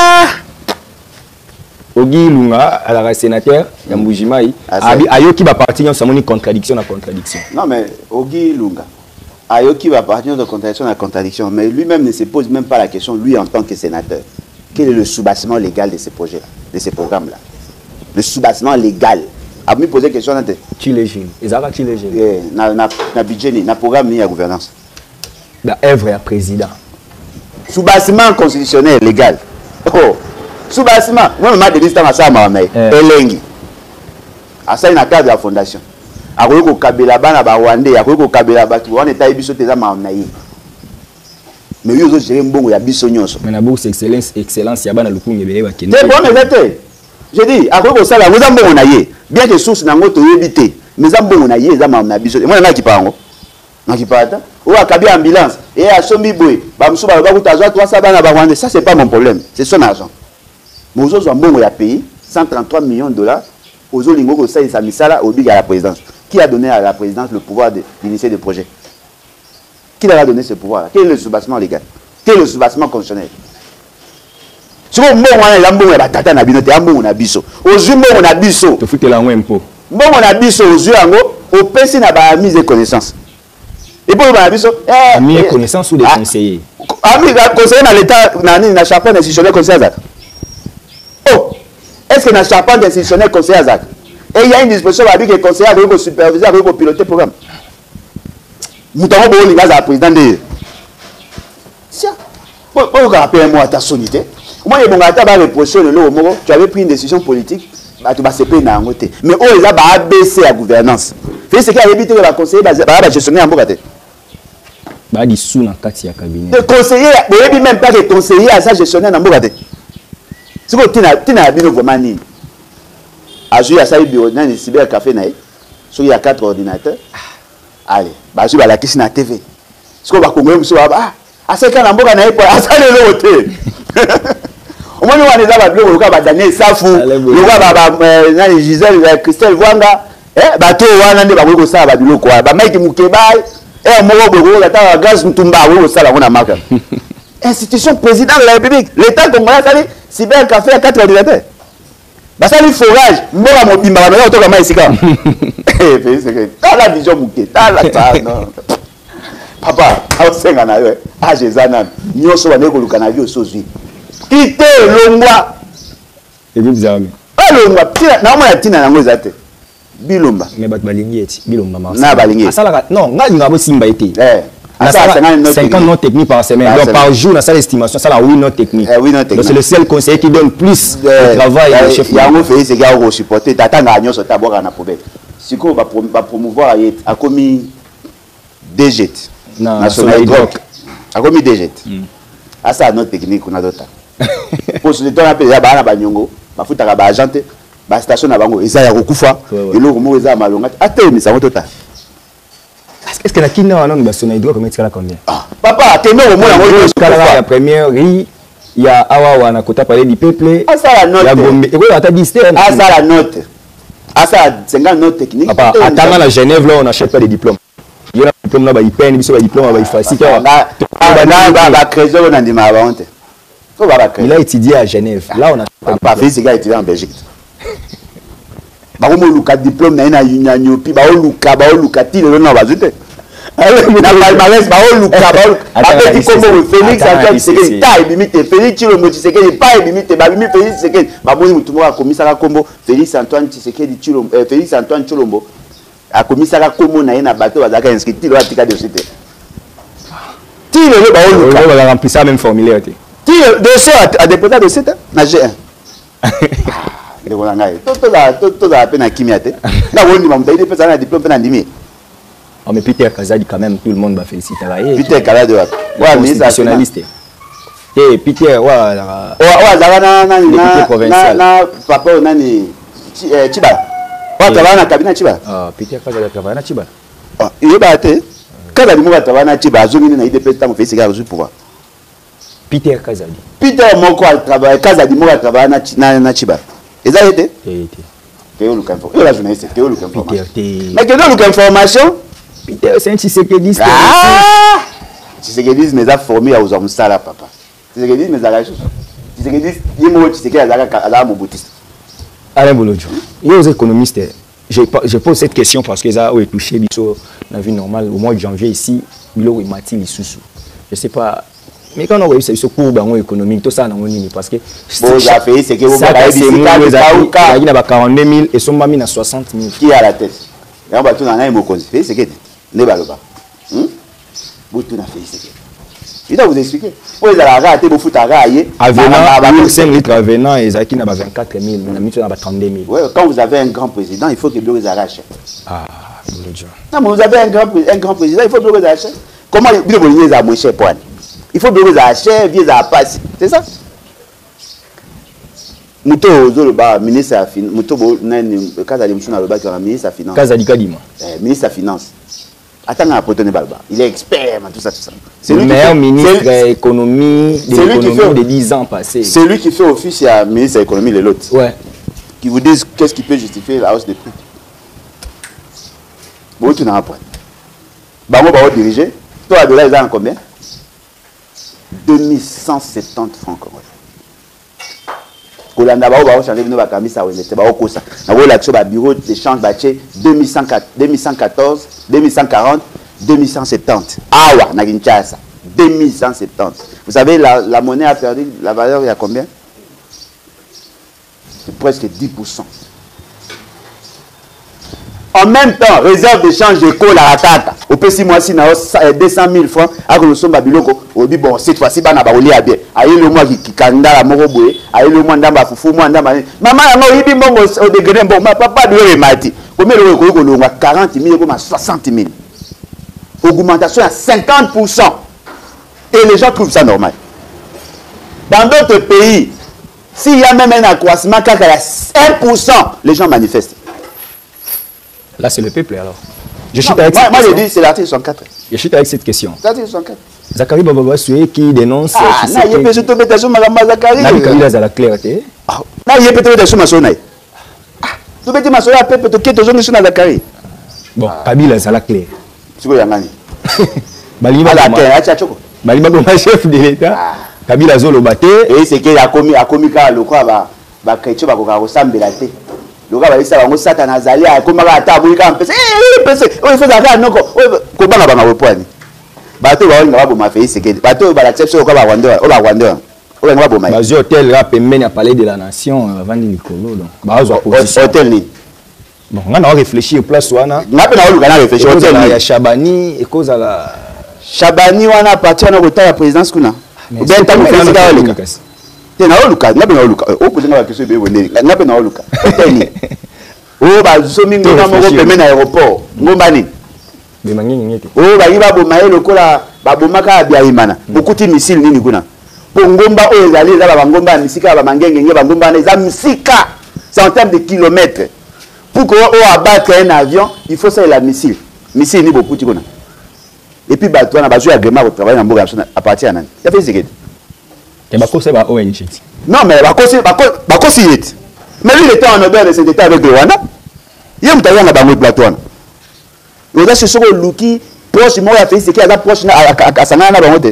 Ogi Lunga, à la sénateur, il y a Mbujimaï, Ayoki va partir dans une contradiction à contradiction. Non, mais Ogi Lunga, Ayoki va partir de contradiction à contradiction, mais lui-même ne se pose même pas la question, lui en tant que sénateur. Quel est le sous-bassement légal de ces projets-là, de ces programmes-là? Le sous-bassement légal. A me poser question là. Tu légis. Ils ont tu légis. Na budget ni na programme ni à gouvernance. La œuvre à président. Sous-bassement constitutionnel légal. Oh. Sous-bassement. Moi ma de liste à ça ma mais elengi. À ça une cadre de la fondation. A ko kabela bana ba Rwandais, a ko kabela batu on est biso teza ma naï. Mais yo zo gérer mbongo ya biso nyonso. Mais na bourse excellence ya bana lukunge bele ba kende. C'est bon mais je dis, à quoi vous savez, vous avez un bon aïe. Bien que source n'a pas évité, mais vous avez un bon aïe, vous avez un abisso. Moi, je suis pas ou à Kabi ambulance, et à Sombiboué, ça, c'est pas mon problème, c'est son argent. Mais vous avez un bon pays, 133 millions de dollars, aux Olingo, ça, il s'est là, au big à la présidence. Qui a donné à la présidence le pouvoir d'initier des projets? Qui leur a donné ce pouvoir-là? Quel est le sous-bassement légal? Quel est le sous-bassement constitutionnel? Si vous avez un bon batata na binote, un bon abisso. Aujourd'hui, on a bisso. Tu fous la un peu. Bon, on a bisso aux yeux en haut, au PC n'a pas mise de connaissance. Et pour le bisso, mis connaissance ou des conseillers? Ami, conseiller dans l'État, n'a charpente institutionnel conseiller Azak. Oh, est-ce que n'a charpente institutionnel conseiller Azak? Et il y a une disposition avec les conseillers, avec les superviseurs, avec les piloter le programme. Nous avons besoin de président de. Tiens, pourquoi vous rappelez moi à ta sonité? Moi, il y a un reproché de l'eau, tu avais pris une décision politique, tu vas se payer dans la côté. Mais on les a abaissé la gouvernance. C'est ce qui a évité que la conseiller va gestionner en Bogate. Bah, des sous dans le cabinet. Le conseiller, vous même pas que conseiller à ça gestionnaire en Bogate. C'est que tu n'as pas vraiment ni. À jouer à ça, il y a un cybercafé, il y a 4 ordinateurs. Allez, je vais la question à TV. Ce qu'on va comprendre, c'est que à ce qu'on a un peu, à ça, le hôtel. Au moins, on a des abattus, on a Daniel Safou, on a Gisèle, Christelle Wanga, bateau, on a des bateaux, ça va du loco, Mike Moukebaï, et on a un gaz, Mtumba, on a marqué. Institution président de la République, l'État congolais, ça dit, cybercafé à 4 ordinateurs. Bah ça lui forage, moi mon bimba, mais on tourne mal ici quand. T'as la vision Mouké, t'as la non. Papa, au Sengana, ah Jézanan, nous sommes allés au Canada au Sozi. Quittez l'ongwa. Et vous avez. Ah l'ongwa, non moi tina nango zate. Bilomba. Mais bat balingi eti, bilomba ma. Na balingi. Asala non, nga ngabo simba eti. 50 notes techniques par semaine. Donc par jour, dans cette estimation, ça la 8 notes techniques. Donc c'est le seul conseiller qui donne plus de travail au chef. Il y a un fait, c'est gars au supporter. T'attends à Agnon sur ta boire à la poubelle. Si on va promouvoir a commis DGT. National Hydroc. A commis DGT. À ça, note technique, on a d'autres. Pour ce temps, on a payé à Banyongo. Ma fout à Bajante. Ma station à Bango. Et ça, il y a Rokufa. Et l'eau, il y a Malonga. Attends, mais ça va tout à. Est-ce que la Kina a un hydro comme tu as combien? Papa, tu es au moins la première riz, il y a Awa na kota parler du peuple. Ah ça la note. Il y a Gombe. Et quoi tu as dit ah ça la note. Ah ça 50 notes techniques. Papa, attends la Genève là on n'achète pas des diplômes. Il y a un diplôme là, il peine, il y a un diplôme là, il facile. Il a étudié à Genève. Là on a pas fait ce gars étudié en Belgique. Bah on luka diplôme na ina yunyanyo pi ba luka ti le na bazute. Na palmarès ba luka après comme Félix Antoine Tshisekedi ta limite Félix Tshilombo Tshisekedi pas limite ba limite Félix Tshisekedi ba boni mutu mo akomisa kombo Félix Antoine Tshisekedi Tshilombo Félix Antoine Tshilombo akomisa kombo na ina bato bazaka inscrit ti lo atika de société. Ti le ba luka on va remplir ça même formulaire ti. Ti dossier à déposer de cette na G1. Tout a peine à Kimiate. Là, on a des diplômes à Ndimi. Oh, mais Peter Kazadi, quand même, tout le monde va féliciter. Peter Kazadi, ouais, nationaliste. Et Peter, ouais, provincial. Papa, on a Chiba. Ouais, travaille dans le cabinet Chiba. Ah, Peter Kazadi travaille dans Chiba. Il est battu. Kazadi, moi, travaille dans Chiba. Zomine n'a idée peut-être fait ce pour pouvoir. Peter Kazadi. Peter, mon quoi, travaille. Kazadi, moi, travaille dans Chiba. Et ça a été? Théo look information. La journaliste, Théo look information. Mais Théo look information? Peter, c'est un Tshisekedi. Ah! Tshisekedi mais a formé à Ouzam Sala, papa. Tshisekedi mais a raison. Tshisekedi, il m'a dit Tshisekedi à la Moboutiste. Alain Bolodjo, il y a des économistes. Je pose cette question parce que ça a touché dans la vie normale. Au mois de janvier ici, il y a Mathilde Issoussou. Je ne sais pas. Mais quand on a eu ce cours économique, tout ça, parce que ça fait c'est que vous avez 42 000 et son mami a 60 000. Qui a la tête? Et on va tout dans un mot c'est ce que ne va pas. Vous tout n'a fait ce que. Il doit vous expliquer. Vous avez raté vous foutez à railler. Avenant, 5 litres avenant et Zaki n'a pas 24 000, on a mis sur 32 000. Oui, quand vous avez un grand président, il faut que vous arrachez. Ah, non, mais vous avez un grand président, il faut que vous arrachez. Comment vous avez moins cher pour aller? Il faut que vous achetiez, vieux à passer. C'est ça? Mouto Zoloba, ministre de la Finance. Mouto Kazadi Moussuna Loba qui est ministre de la Finance. Kazadi Kadima. Ministre de la Finance. Attends, à Potone Balba. Il est expert, tout ça, tout ça. C'est le meilleur ministre de l'économie de 10 ans passés. C'est lui qui fait office à ministre de l'économie, les autres. Ouais. Qui vous disent qu'est-ce qui peut justifier la hausse des prix. Bon, tu n'as pas. Bango va diriger. Toi, de là, ils ont combien? 2170 francs congolais. Kolanda ba ba changer bino ba kamisa wele te ba okosa. Na wo l'action ba bureau d'échange ba 2114, 2140, 2170. Awa na Kinshasa. 2170. Vous savez la monnaie a perdu la valeur il y a combien? C'est presque 10%. En même temps, réserve d'échange éco la ratata. Au petit mois, si 200 000 francs, à nous sommes babiloko, on dit bon, cette fois-ci, on a baroulé à bien. Aïe le mois qui kanda la moroboué, aïe le mois d'amba foufou, moi d'amba. Maman, il dit bon, au degré, bon, ma papa doit le mati. Combien on a 40 000, on a 60 000. Augmentation à 50%. Et les gens trouvent ça normal. Dans d'autres pays, s'il y a même un accroissement, quand il y a 1%, les gens manifestent. Là, c'est le peuple alors. Moi, je dis, c'est l'article 104. Je chute avec cette question. L'article 104. Zachary Bababasoué qui dénonce. Ah, il y a peut-être des choses, Madame Zachary. Il a la clarté. Il y a peut-être des choses, Madame tu peux dire, Madame Zachary, peut-être des choses, Madame Zachary. Bon, Kabila, c'est la claire. Tu veux y aller. Balima, chef de l'État. Kabila Zolo Baté. Et c'est qu'il a commis le quoi, bah, quelque chose, bah, ressemble à la tête. Le gars va dire ça, on s'attend à Zali, comme à table, il faut d'accord, non, comment on va reprendre. Bateau va on va faire c'est que bateau va l'accepter au quoi va Rwanda, au Rwanda. On va bomber. Bah, hôtel rap mène à parler de la nation avant de Nicolo donc. Bah, hôtel ni. Bon, on a réfléchi au place wana. On a réfléchi hôtel il y a Chabani et cause à la Chabani wana appartient à la présidence kuna. Ou bien tant que c'est dans le cas. T'es na oluka, na bena oluka. O poser na question be wende. Na bena oluka. Hôtel ni. O ba zomi ngona moko pemena aéroport. Ngombani. Be mangi ngete. O ba yiba bo maye lokola ba bomaka bia imana. Okuti missile nini kuna. Ngomba oyo ezali eza bangomba ya misika ba mangenge nge bangomba na eza misika. C'est en termes de kilomètres. Pour qu'on abattre un avion, il faut ça la missile. Missile ni beaucoup tikona. Et puis bateau na bazo agrément au travail na mboka à partir nani. Ya fait c'est et bako c'est ba ONG. Non mais bako si yet. Mais lui il était en Nobel de cet état avec Rwanda. Il me t'a na bango plateau. On a ce soko luki proche moi a fait c'est qu'il a proche na à sangana na bango te.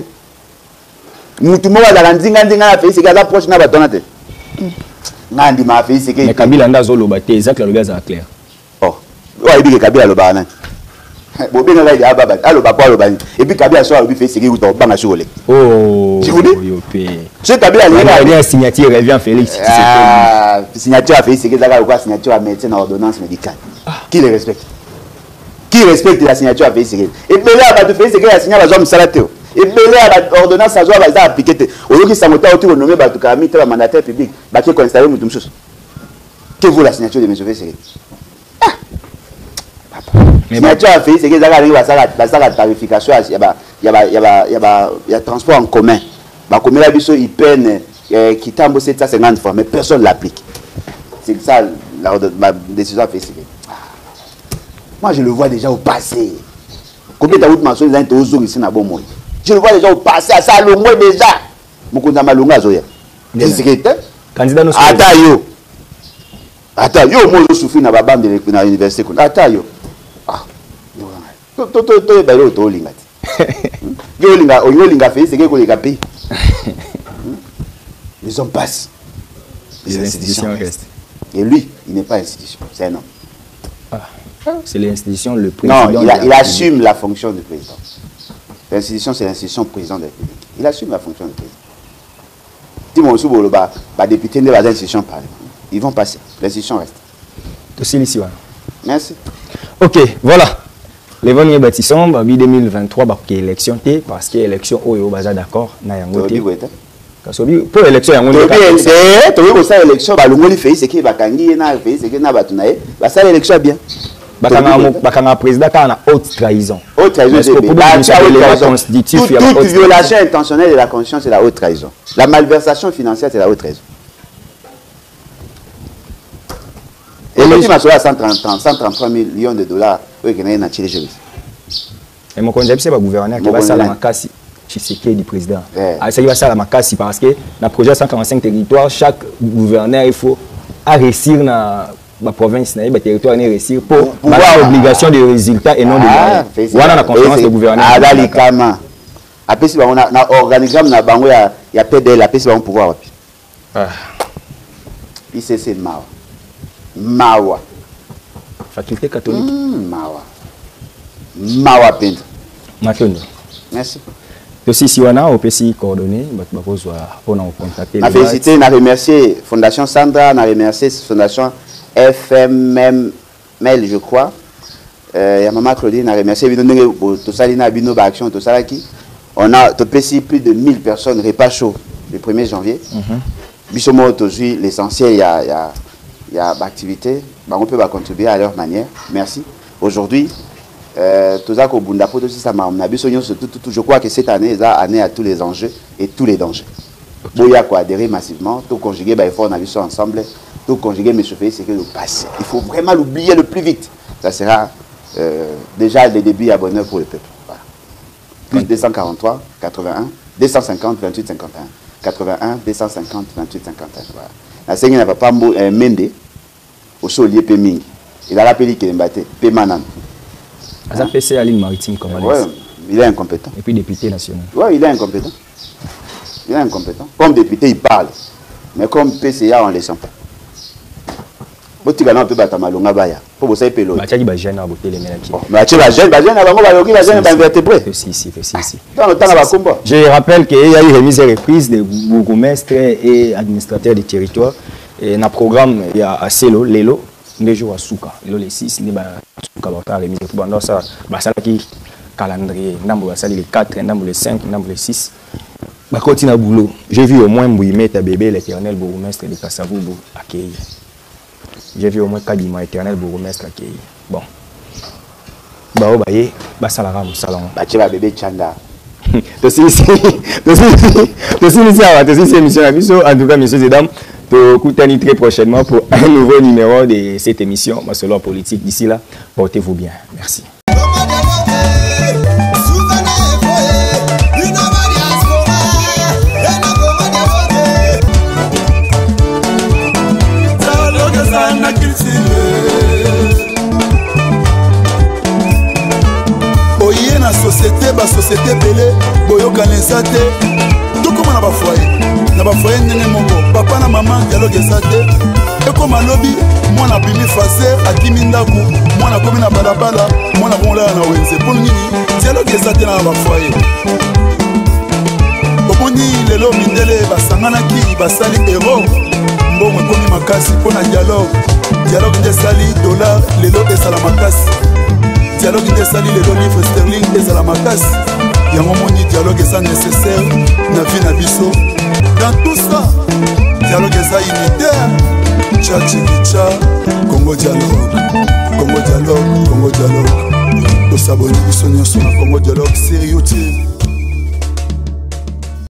Mutu mo la nzinga na fait c'est qu'il a proche na batona te. Ngandi ma fait c'est que Kabila ndazo loba te exact le gaz à clair. Oh. Ouais, il dit que Kabila loba na. Bon bien là il a baba, aloba quoi loba. Et puis Kabila soit lui fait c'est que to banga chole. Oh. Tu connais? C'est Kabila il y a signature revient Félix. Ah, signature a fait c'est que ça quoi signature à médecin en ordonnance médicale. Qui le respecte? Qui respecte la signature a fait c'est que. Et puis là ba te fait c'est que la signature va salate. Et puis là l'ordonnance ça doit va appliquer. Au lieu que ça mota autour nommer ba to kami te mandataire public, ba qui constater mutum chose. Que vaut la signature de monsieur c'est que mais signature a fait c'est que ça arrive à ça la tarification il y a transport en commun. Ba comme là biso il peine qui tambo 750 francs mais personne l'applique. C'est ça la décision a fait c'est que moi je le vois déjà au passé. Combien de routes mention ils ont été ici na bon moi. Je le vois déjà au passé à ça le moins déjà. Mukunda malunga zoya. Candidat nous Attends, yo moi je souffre na babam de l'université. Attends yo. Ah. To ba yo to linga. Yo linga fait c'est que ko linga paye. Les hommes passent. Les institutions restent. Et lui, il n'est pas institution, c'est un homme. Ah. C'est l'institution le président. Non, il assume la fonction du président. L'institution, c'est l'institution président de la République. Il assume la fonction du président. Dis-moi, les députés de l'institution parlent. Ils vont passer. L'institution reste. Merci. Ok, voilà. Les derniers bâtissants, 2023, élection, parce que l'élection, on est d'accord. Pour l'élection, il y a l'élection, c'est qui va gagner, c'est qui va l'élection bien. Le président a une haute trahison. Haute trahison, toute violation intentionnelle de la Constitution, c'est la haute trahison. La malversation financière, c'est la haute trahison. Et le petit maçon a 133 millions de dollars. Oui, il y a un Chili Jésus. Et mon conseil, c'est le gouverneur qui va faire la makasi du président. Ça va faire la makasi parce que dans le projet 145 territoires, chaque gouverneur, il faut réussir dans la province, le territoire, réussir pour avoir l'obligation de résultats et non de moyens. Voilà la conférence de gouverneur. Après, si on a un organigramme, il y a PDL, après, si on a un pouvoir. ICC Mawa. Mawa. Faculté catholique. Mawa Pente. Merci. Aussi, si on a un PC coordonné, on a contacté. On a félicité, on a remercié Fondation Sandra, on a remercié Fondation FMML, je crois. ya Maman Claudine, a remercié tout ça, il y a une action, tout ça qui. On a plus de 1000 personnes repas chaud le 1er janvier. Bissomo aujourd'hui, l'essentiel, il y a l'activité. On peut contribuer à leur manière. Merci. Aujourd'hui, tout ça, je crois que cette année est année à tous les enjeux et tous les dangers. Il y a quoi adhérer massivement, tout conjuguer, il faut on ensemble, tout conjuguer, mais ce c'est que le passé. Il faut vraiment l'oublier le plus vite. Ça sera déjà le début à bonheur pour le peuple. Voilà. Plus 243, 81, 250, 28, 51. 81, 250, 28, 51. Voilà. La Seigneur n'a pas Mende, au Solier Péming. Il a rappelé qu'il est battu, Pémanan. Il a fait à l'île maritime comme ouais, il est incompétent. Et puis député national. Oui, il est incompétent. Il est incompétent. Comme député, il parle. Mais comme PCA, on ne les sent pas. Si tu as un peu de malonga baya, pour vous savoir pélo. Tu as dit que gêne à botter les ménages. Mais tu as gêne, Je rappelle qu'il y a eu remise et reprise des bourgmestres et administrateurs des territoires. Et dans le programme, il y a assez Lelo, des jours à Souka. Lelo les 6, il y a Souka, remise et reprise. Ça, ça qui calendrier, les 4, les 5, les 6. Je continue à boulot. J'ai vu au moins Mbouimé, ta bébé, l'éternel bourgmestre de Kassavoubou, accueilli. J'ai vu au moins Kadima, éternel bourgmestre accueilli. Bon. Bah, oh, bah, ça la rame, salon. Bah, tu vas bébé Chanda. En tout cas, messieurs et dames, te coûtez très prochainement pour un nouveau numéro de cette émission, Masolo Politique. D'ici là, portez-vous bien. Merci. Oye na société belé boyoka neza te tokoma na bafoye ndenge moko papa na mama dialogue eza te ekoma lobi mwana bimi faser akimi ndaku mwana komi na balabala mwana komolala na wenze mpo nini dialogue eza te na bafoye omoni lelo mindele basanganaki basali ero mbongo ekomi makasi mpo na dialogue nde esali dollar lelo ezala makasi dialogue nde esali lelo livre sterling ezala makasi yango moni dialogue eza nécessaire na vie na biso dans tout ça dialogue eza unitaire tchachikicha Congo dialogue Congo dialogue Congo dialogue tosaboni biso nyonso na Congo dialogue sérieux